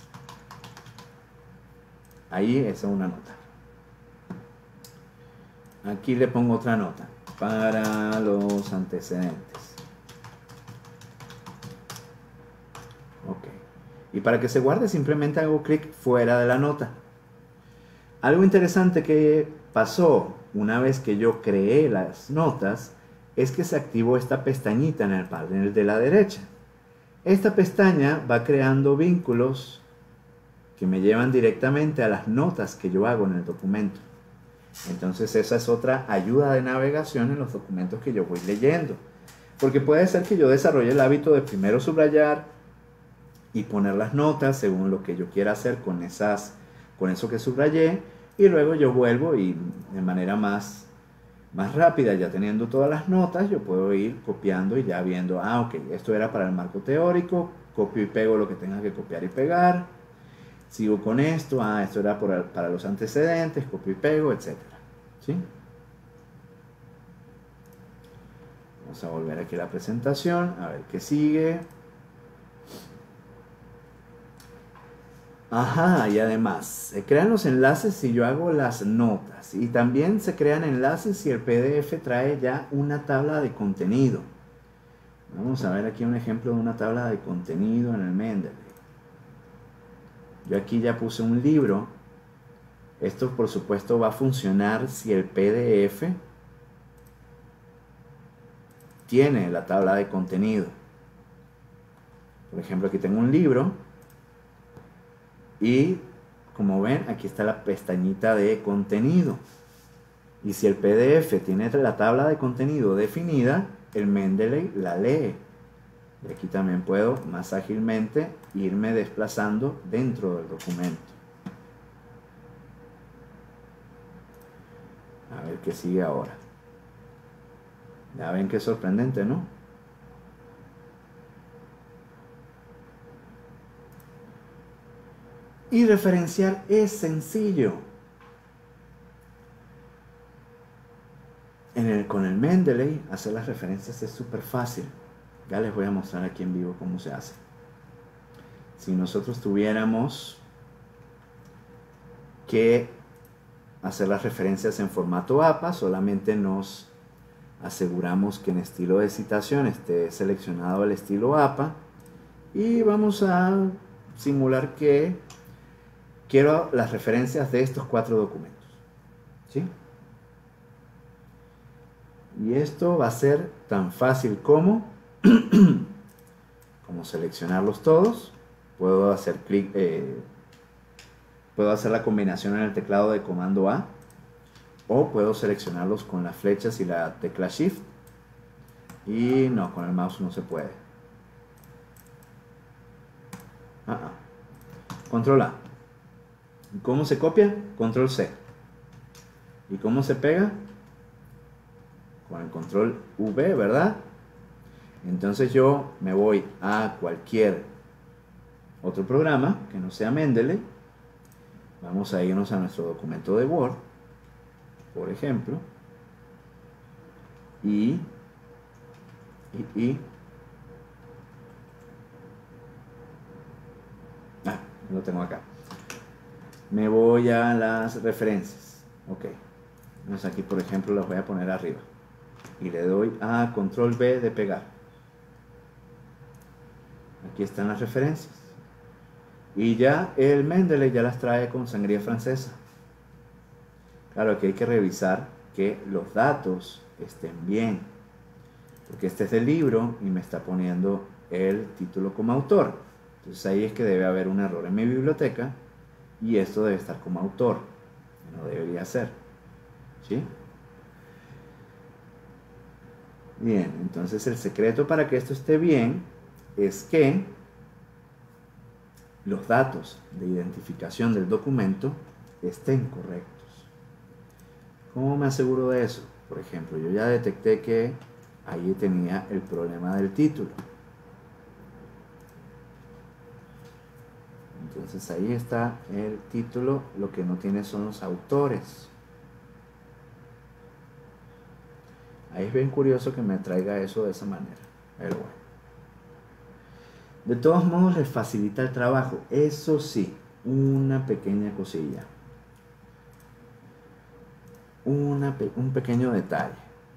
S2: Ahí esa es una nota. Aquí le pongo otra nota para los antecedentes. Ok. Y para que se guarde simplemente hago clic fuera de la nota. Algo interesante que pasó una vez que yo creé las notas es que se activó esta pestañita en el panel de la derecha. Esta pestaña va creando vínculos que me llevan directamente a las notas que yo hago en el documento. Entonces esa es otra ayuda de navegación en los documentos que yo voy leyendo. Porque puede ser que yo desarrolle el hábito de primero subrayar y poner las notas según lo que yo quiera hacer con eso que subrayé, y luego yo vuelvo y de manera más rápida, ya teniendo todas las notas, yo puedo ir copiando y ya viendo, ok, esto era para el marco teórico, copio y pego lo que tenga que copiar y pegar. Sigo con esto, esto era para los antecedentes, copio y pego, etc. ¿Sí? Vamos a volver aquí a la presentación, a ver qué sigue. Ajá, y además, se crean los enlaces si yo hago las notas. Y también se crean enlaces si el PDF trae ya una tabla de contenido. Vamos a ver aquí un ejemplo de una tabla de contenido en el Mendeley. Yo aquí ya puse un libro. Esto por supuesto va a funcionar si el PDF tiene la tabla de contenido. Por ejemplo, aquí tengo un libro y como ven, aquí está la pestañita de contenido. Y si el PDF tiene la tabla de contenido definida, el Mendeley la lee. Y aquí también puedo más ágilmente irme desplazando dentro del documento. A ver qué sigue ahora. Ya ven qué sorprendente, ¿no? Y referenciar es sencillo. Con el Mendeley, hacer las referencias es súper fácil. Ya les voy a mostrar aquí en vivo cómo se hace. Si nosotros tuviéramos que hacer las referencias en formato APA, solamente nos aseguramos que en estilo de citación esté seleccionado el estilo APA y vamos a simular que quiero las referencias de estos 4 documentos, ¿sí? Y esto va a ser tan fácil como seleccionarlos todos. Puedo hacer clic, puedo hacer la combinación en el teclado de comando A, o puedo seleccionarlos con las flechas y la tecla Shift. Y no, con el mouse no se puede. Control A. ¿Cómo se copia? Control C. ¿Y cómo se pega? Con el control V, ¿verdad? Entonces yo me voy a cualquier otro programa que no sea Mendeley. Vamos a irnos a nuestro documento de Word, por ejemplo, lo tengo acá. Me voy a las referencias. Ok. Entonces aquí, por ejemplo, las voy a poner arriba. Y le doy a control V de pegar. Aquí están las referencias. Y ya el Mendeley ya las trae con sangría francesa. Claro que hay que revisar que los datos estén bien. Porque este es del libro y me está poniendo el título como autor. Entonces ahí es que debe haber un error en mi biblioteca y esto debe estar como autor. No debería ser. ¿Sí? Bien, entonces el secreto para que esto esté bien es que los datos de identificación del documento estén correctos. ¿Cómo me aseguro de eso? Por ejemplo, yo ya detecté que ahí tenía el problema del título. Entonces ahí está el título, lo que no tiene son los autores. Ahí es bien curioso que me traiga eso de esa manera. Pero bueno. De todos modos les facilita el trabajo. Eso sí, una pequeña cosilla. Un pequeño detalle.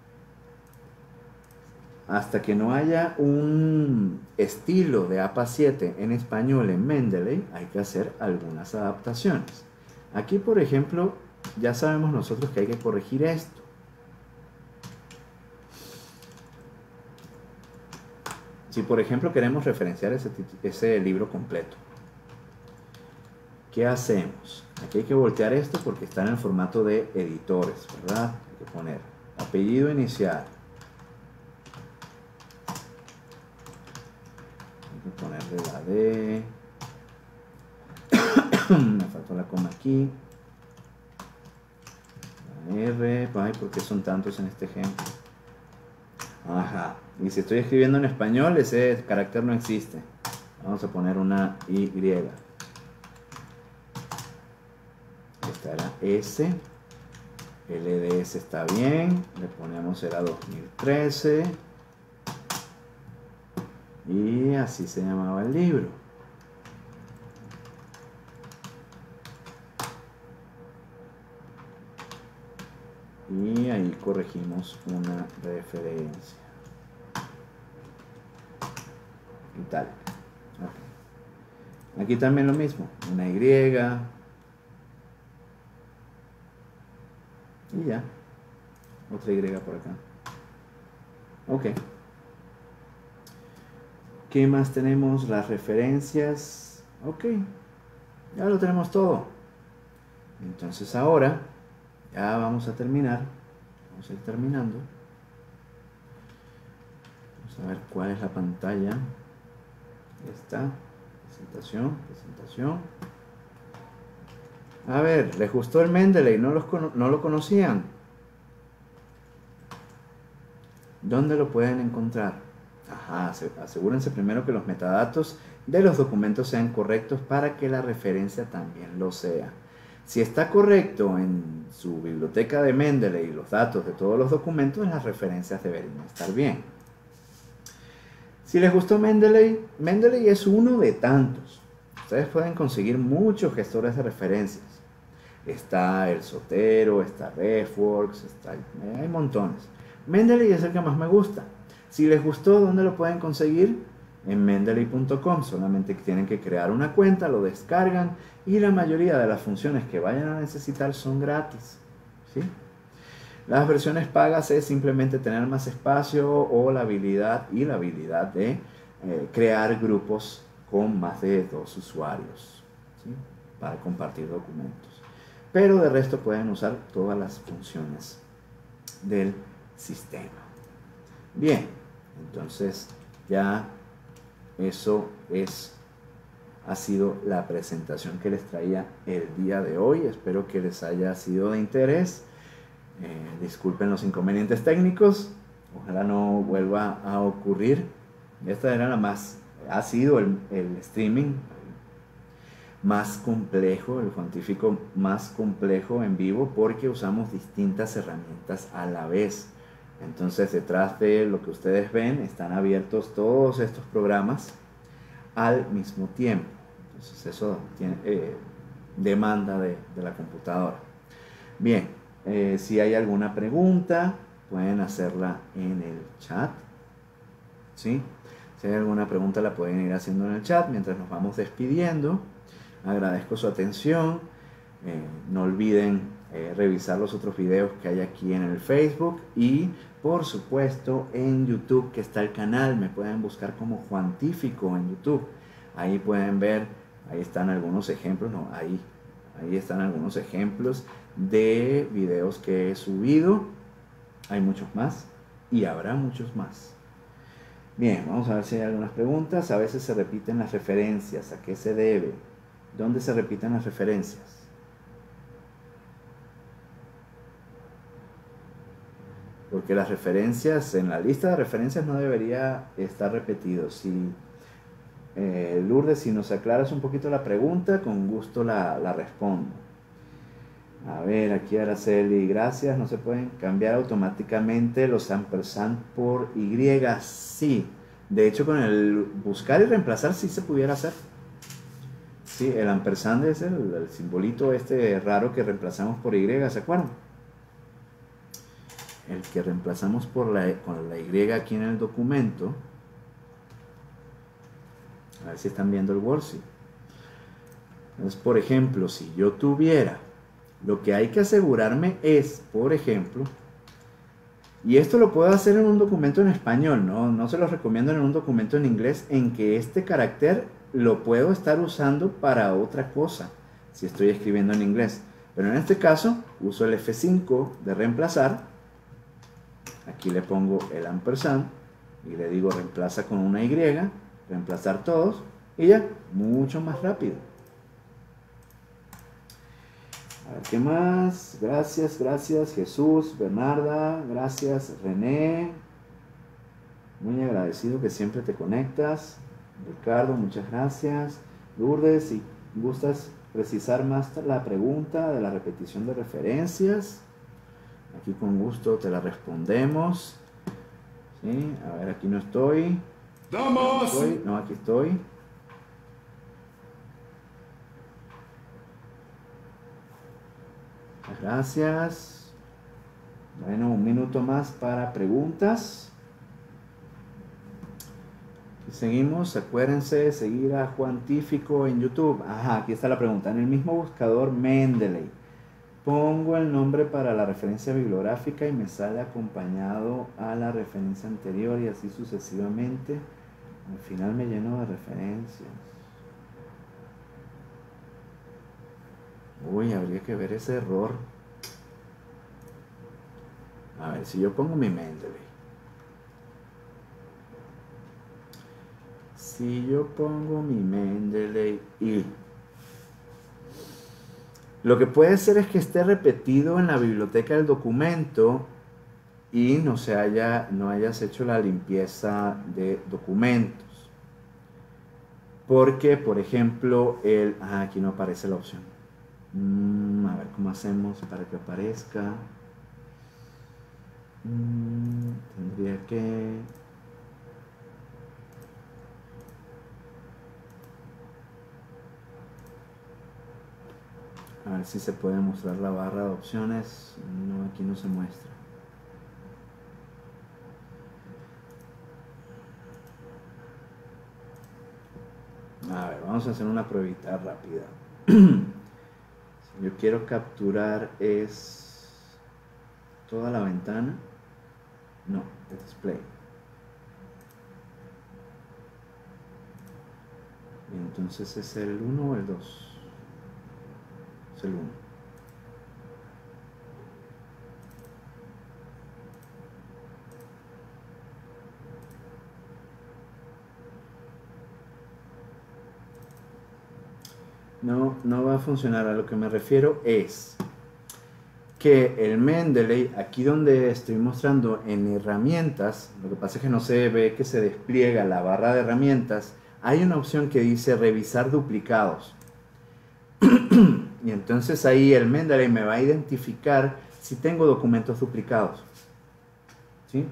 S2: Hasta que no haya un estilo de APA 7 en español en Mendeley, hay que hacer algunas adaptaciones. Aquí, por ejemplo, ya sabemos nosotros que hay que corregir esto. Si, por ejemplo, queremos referenciar ese libro completo, ¿qué hacemos? Aquí hay que voltear esto porque está en el formato de editores, ¿verdad? Hay que poner apellido inicial. Hay que ponerle la D. Me faltó la coma aquí. La R. Ay, ¿por qué son tantos en este ejemplo? Ajá. Y si estoy escribiendo en español, ese carácter no existe. Vamos a poner una Y. Esta era S. LDS está bien. Le ponemos era 2013. Y así se llamaba el libro. Y ahí corregimos una referencia. Y tal. Okay. Aquí también lo mismo. Una Y. Y ya. Otra Y por acá. Ok. ¿Qué más tenemos? Las referencias. Ok. Ya lo tenemos todo. Entonces ahora ya vamos a terminar. Vamos a ir terminando. Vamos a ver cuál es la pantalla. Esta. Presentación. A ver, ¿les gustó el Mendeley? ¿No lo conocían? ¿Dónde lo pueden encontrar? Asegúrense primero que los metadatos de los documentos sean correctos para que la referencia también lo sea. Si está correcto en su biblioteca de Mendeley los datos de todos los documentos, las referencias deberían estar bien. Si les gustó Mendeley, Mendeley es uno de tantos. Ustedes pueden conseguir muchos gestores de referencias. Está el Zotero, está RefWorks, hay montones. Mendeley es el que más me gusta. Si les gustó, ¿dónde lo pueden conseguir? En mendeley.com. Solamente tienen que crear una cuenta, lo descargan y la mayoría de las funciones que vayan a necesitar son gratis, ¿sí? Las versiones pagas es simplemente tener más espacio o la habilidad de crear grupos con más de 2 usuarios, ¿sí? Para compartir documentos. Pero de resto pueden usar todas las funciones del sistema. Bien, entonces ya eso ha sido la presentación que les traía el día de hoy. Espero que les haya sido de interés. Disculpen los inconvenientes técnicos, ojalá no vuelva a ocurrir. Esta era ha sido el streaming más complejo, el Juantífico más complejo en vivo, porque usamos distintas herramientas a la vez. Entonces, detrás de lo que ustedes ven están abiertos todos estos programas al mismo tiempo. Entonces, eso tiene demanda de la computadora. Bien, si hay alguna pregunta, pueden hacerla en el chat, ¿sí? Si hay alguna pregunta, la pueden ir haciendo en el chat mientras nos vamos despidiendo. Agradezco su atención. No olviden revisar los otros videos que hay aquí en el Facebook y por supuesto en YouTube, que está el canal. Me pueden buscar como Juantífico en YouTube. Ahí pueden ver, ahí están algunos ejemplos, ahí están algunos ejemplos de videos que he subido. Hay muchos más y habrá muchos más. Bien, vamos a ver si hay algunas preguntas. A veces se repiten las referencias. ¿A qué se debe? ¿Dónde se repiten las referencias? Porque las referencias, en la lista de referencias no debería estar repetido. Lourdes, si nos aclaras un poquito la pregunta, con gusto la respondo. A ver, aquí Araceli, gracias. ¿No se pueden cambiar automáticamente los ampersand por Y? Sí. De hecho, con el buscar y reemplazar sí se pudiera hacer. Sí, el ampersand es el simbolito raro que reemplazamos por Y, ¿se acuerdan? El que reemplazamos con la Y aquí en el documento. A ver si están viendo el worksheet. Entonces, por ejemplo, si yo tuviera, lo que hay que asegurarme es, por ejemplo, y esto lo puedo hacer en un documento en español, no se los recomiendo en un documento en inglés, en que este carácter lo puedo estar usando para otra cosa, si estoy escribiendo en inglés. Pero en este caso, uso el F5 de reemplazar. Aquí le pongo el ampersand y le digo reemplaza con una Y, reemplazar todos y ya, mucho más rápido. A ver, ¿qué más? Gracias Jesús, Bernarda, gracias René. Muy agradecido que siempre te conectas. Ricardo, muchas gracias. Lourdes, si gustas precisar más la pregunta de la repetición de referencias, aquí con gusto te la respondemos. ¿Sí? A ver, aquí no estoy.
S1: ¡Damas!
S2: No, aquí estoy. Gracias. Bueno, un minuto más para preguntas. Y seguimos. Acuérdense de seguir a Juantífico en YouTube. Ajá, aquí está la pregunta. En el mismo buscador Mendeley, pongo el nombre para la referencia bibliográfica y me sale acompañado a la referencia anterior y así sucesivamente. Al final me lleno de referencias. Uy, habría que ver ese error. A ver, si yo pongo mi Mendeley. Si yo pongo mi Mendeley y lo que puede ser es que esté repetido en la biblioteca del documento y no hayas hecho la limpieza de documentos. Porque, por ejemplo, aquí no aparece la opción. A ver cómo hacemos para que aparezca. Tendría que... A ver si se puede mostrar la barra de opciones. No, aquí no se muestra. A ver, vamos a hacer una pruebita rápida. Si yo quiero capturar toda la ventana. No, display. Y entonces es el 1 o el 2. Es el 1. No va a funcionar. A lo que me refiero es que el Mendeley, aquí donde estoy mostrando en herramientas, lo que pasa es que no se ve que se despliega la barra de herramientas, hay una opción que dice revisar duplicados. Y entonces ahí el Mendeley me va a identificar si tengo documentos duplicados. ¿Sí?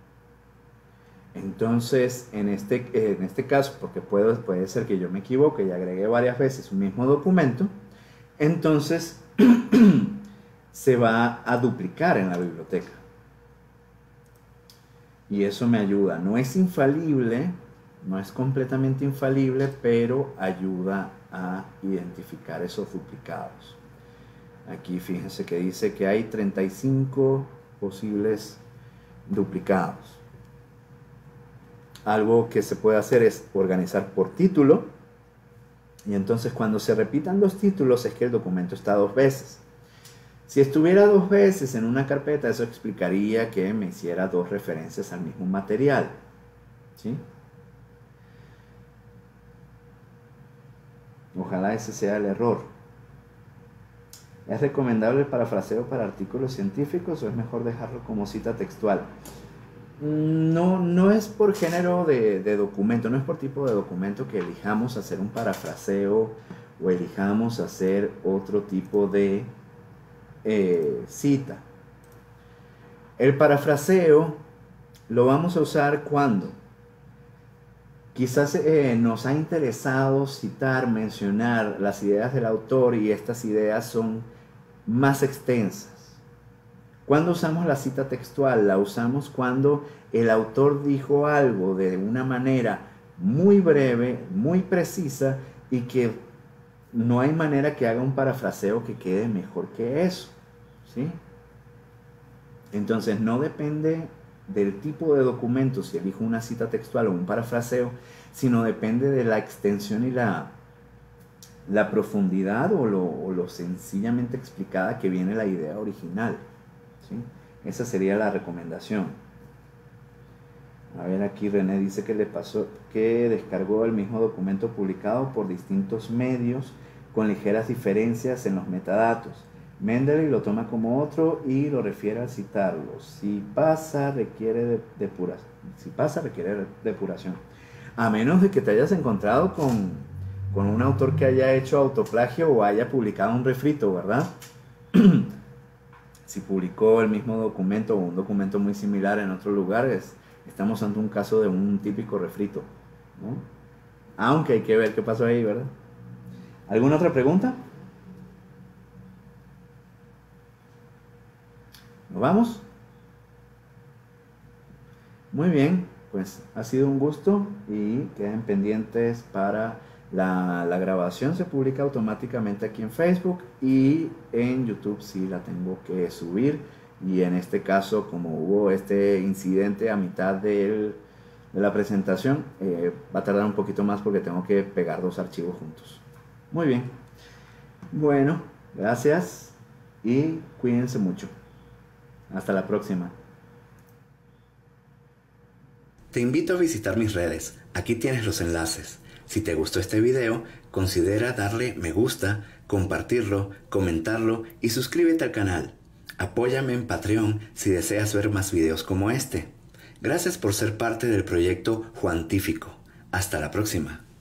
S2: Entonces, en este caso, porque puede ser que yo me equivoque y agregué varias veces un mismo documento, entonces se va a duplicar en la biblioteca. Y eso me ayuda. No es infalible, no es completamente infalible, pero ayuda a identificar esos duplicados. Aquí fíjense que dice que hay 35 posibles duplicados. Algo que se puede hacer es organizar por título, y entonces cuando se repitan los títulos es que el documento está 2 veces. Si estuviera 2 veces en una carpeta, eso explicaría que me hiciera 2 referencias al mismo material. ¿Sí? Ojalá ese sea el error. ¿Es recomendable el parafraseo para artículos científicos o es mejor dejarlo como cita textual? No es por género de documento, no es por tipo de documento que elijamos hacer un parafraseo o elijamos hacer otro tipo de cita. El parafraseo lo vamos a usar cuando quizás nos ha interesado citar, mencionar las ideas del autor y estas ideas son más extensas. ¿Cuándo usamos la cita textual? La usamos cuando el autor dijo algo de una manera muy breve, muy precisa y que no hay manera que haga un parafraseo que quede mejor que eso. ¿Sí? Entonces no depende del tipo de documento si elijo una cita textual o un parafraseo, sino depende de la extensión y la profundidad o lo sencillamente explicada que viene la idea original. ¿Sí? Esa sería la recomendación. A ver, aquí René dice que le pasó que descargó el mismo documento publicado por distintos medios con ligeras diferencias en los metadatos. Mendeley lo toma como otro y lo refiere al citarlo. Si pasa, requiere depuración. A menos de que te hayas encontrado con un autor que haya hecho autoplagio o haya publicado un refrito, ¿verdad? Si publicó el mismo documento o un documento muy similar en otro lugar, estamos ante un caso de un típico refrito, ¿no? Aunque hay que ver qué pasó ahí, ¿verdad? ¿Alguna otra pregunta? ¿Nos vamos? Muy bien, pues ha sido un gusto y queden pendientes para la grabación. Se publica automáticamente aquí en Facebook y en YouTube sí la tengo que subir, y en este caso, como hubo este incidente a mitad de la presentación, va a tardar un poquito más porque tengo que pegar 2 archivos juntos. Muy bien, bueno, gracias y cuídense mucho. Hasta la próxima.
S3: Te invito a visitar mis redes. Aquí tienes los enlaces. Si te gustó este video, considera darle me gusta, compartirlo, comentarlo y suscríbete al canal. Apóyame en Patreon si deseas ver más videos como este. Gracias por ser parte del proyecto Juantífico. Hasta la próxima.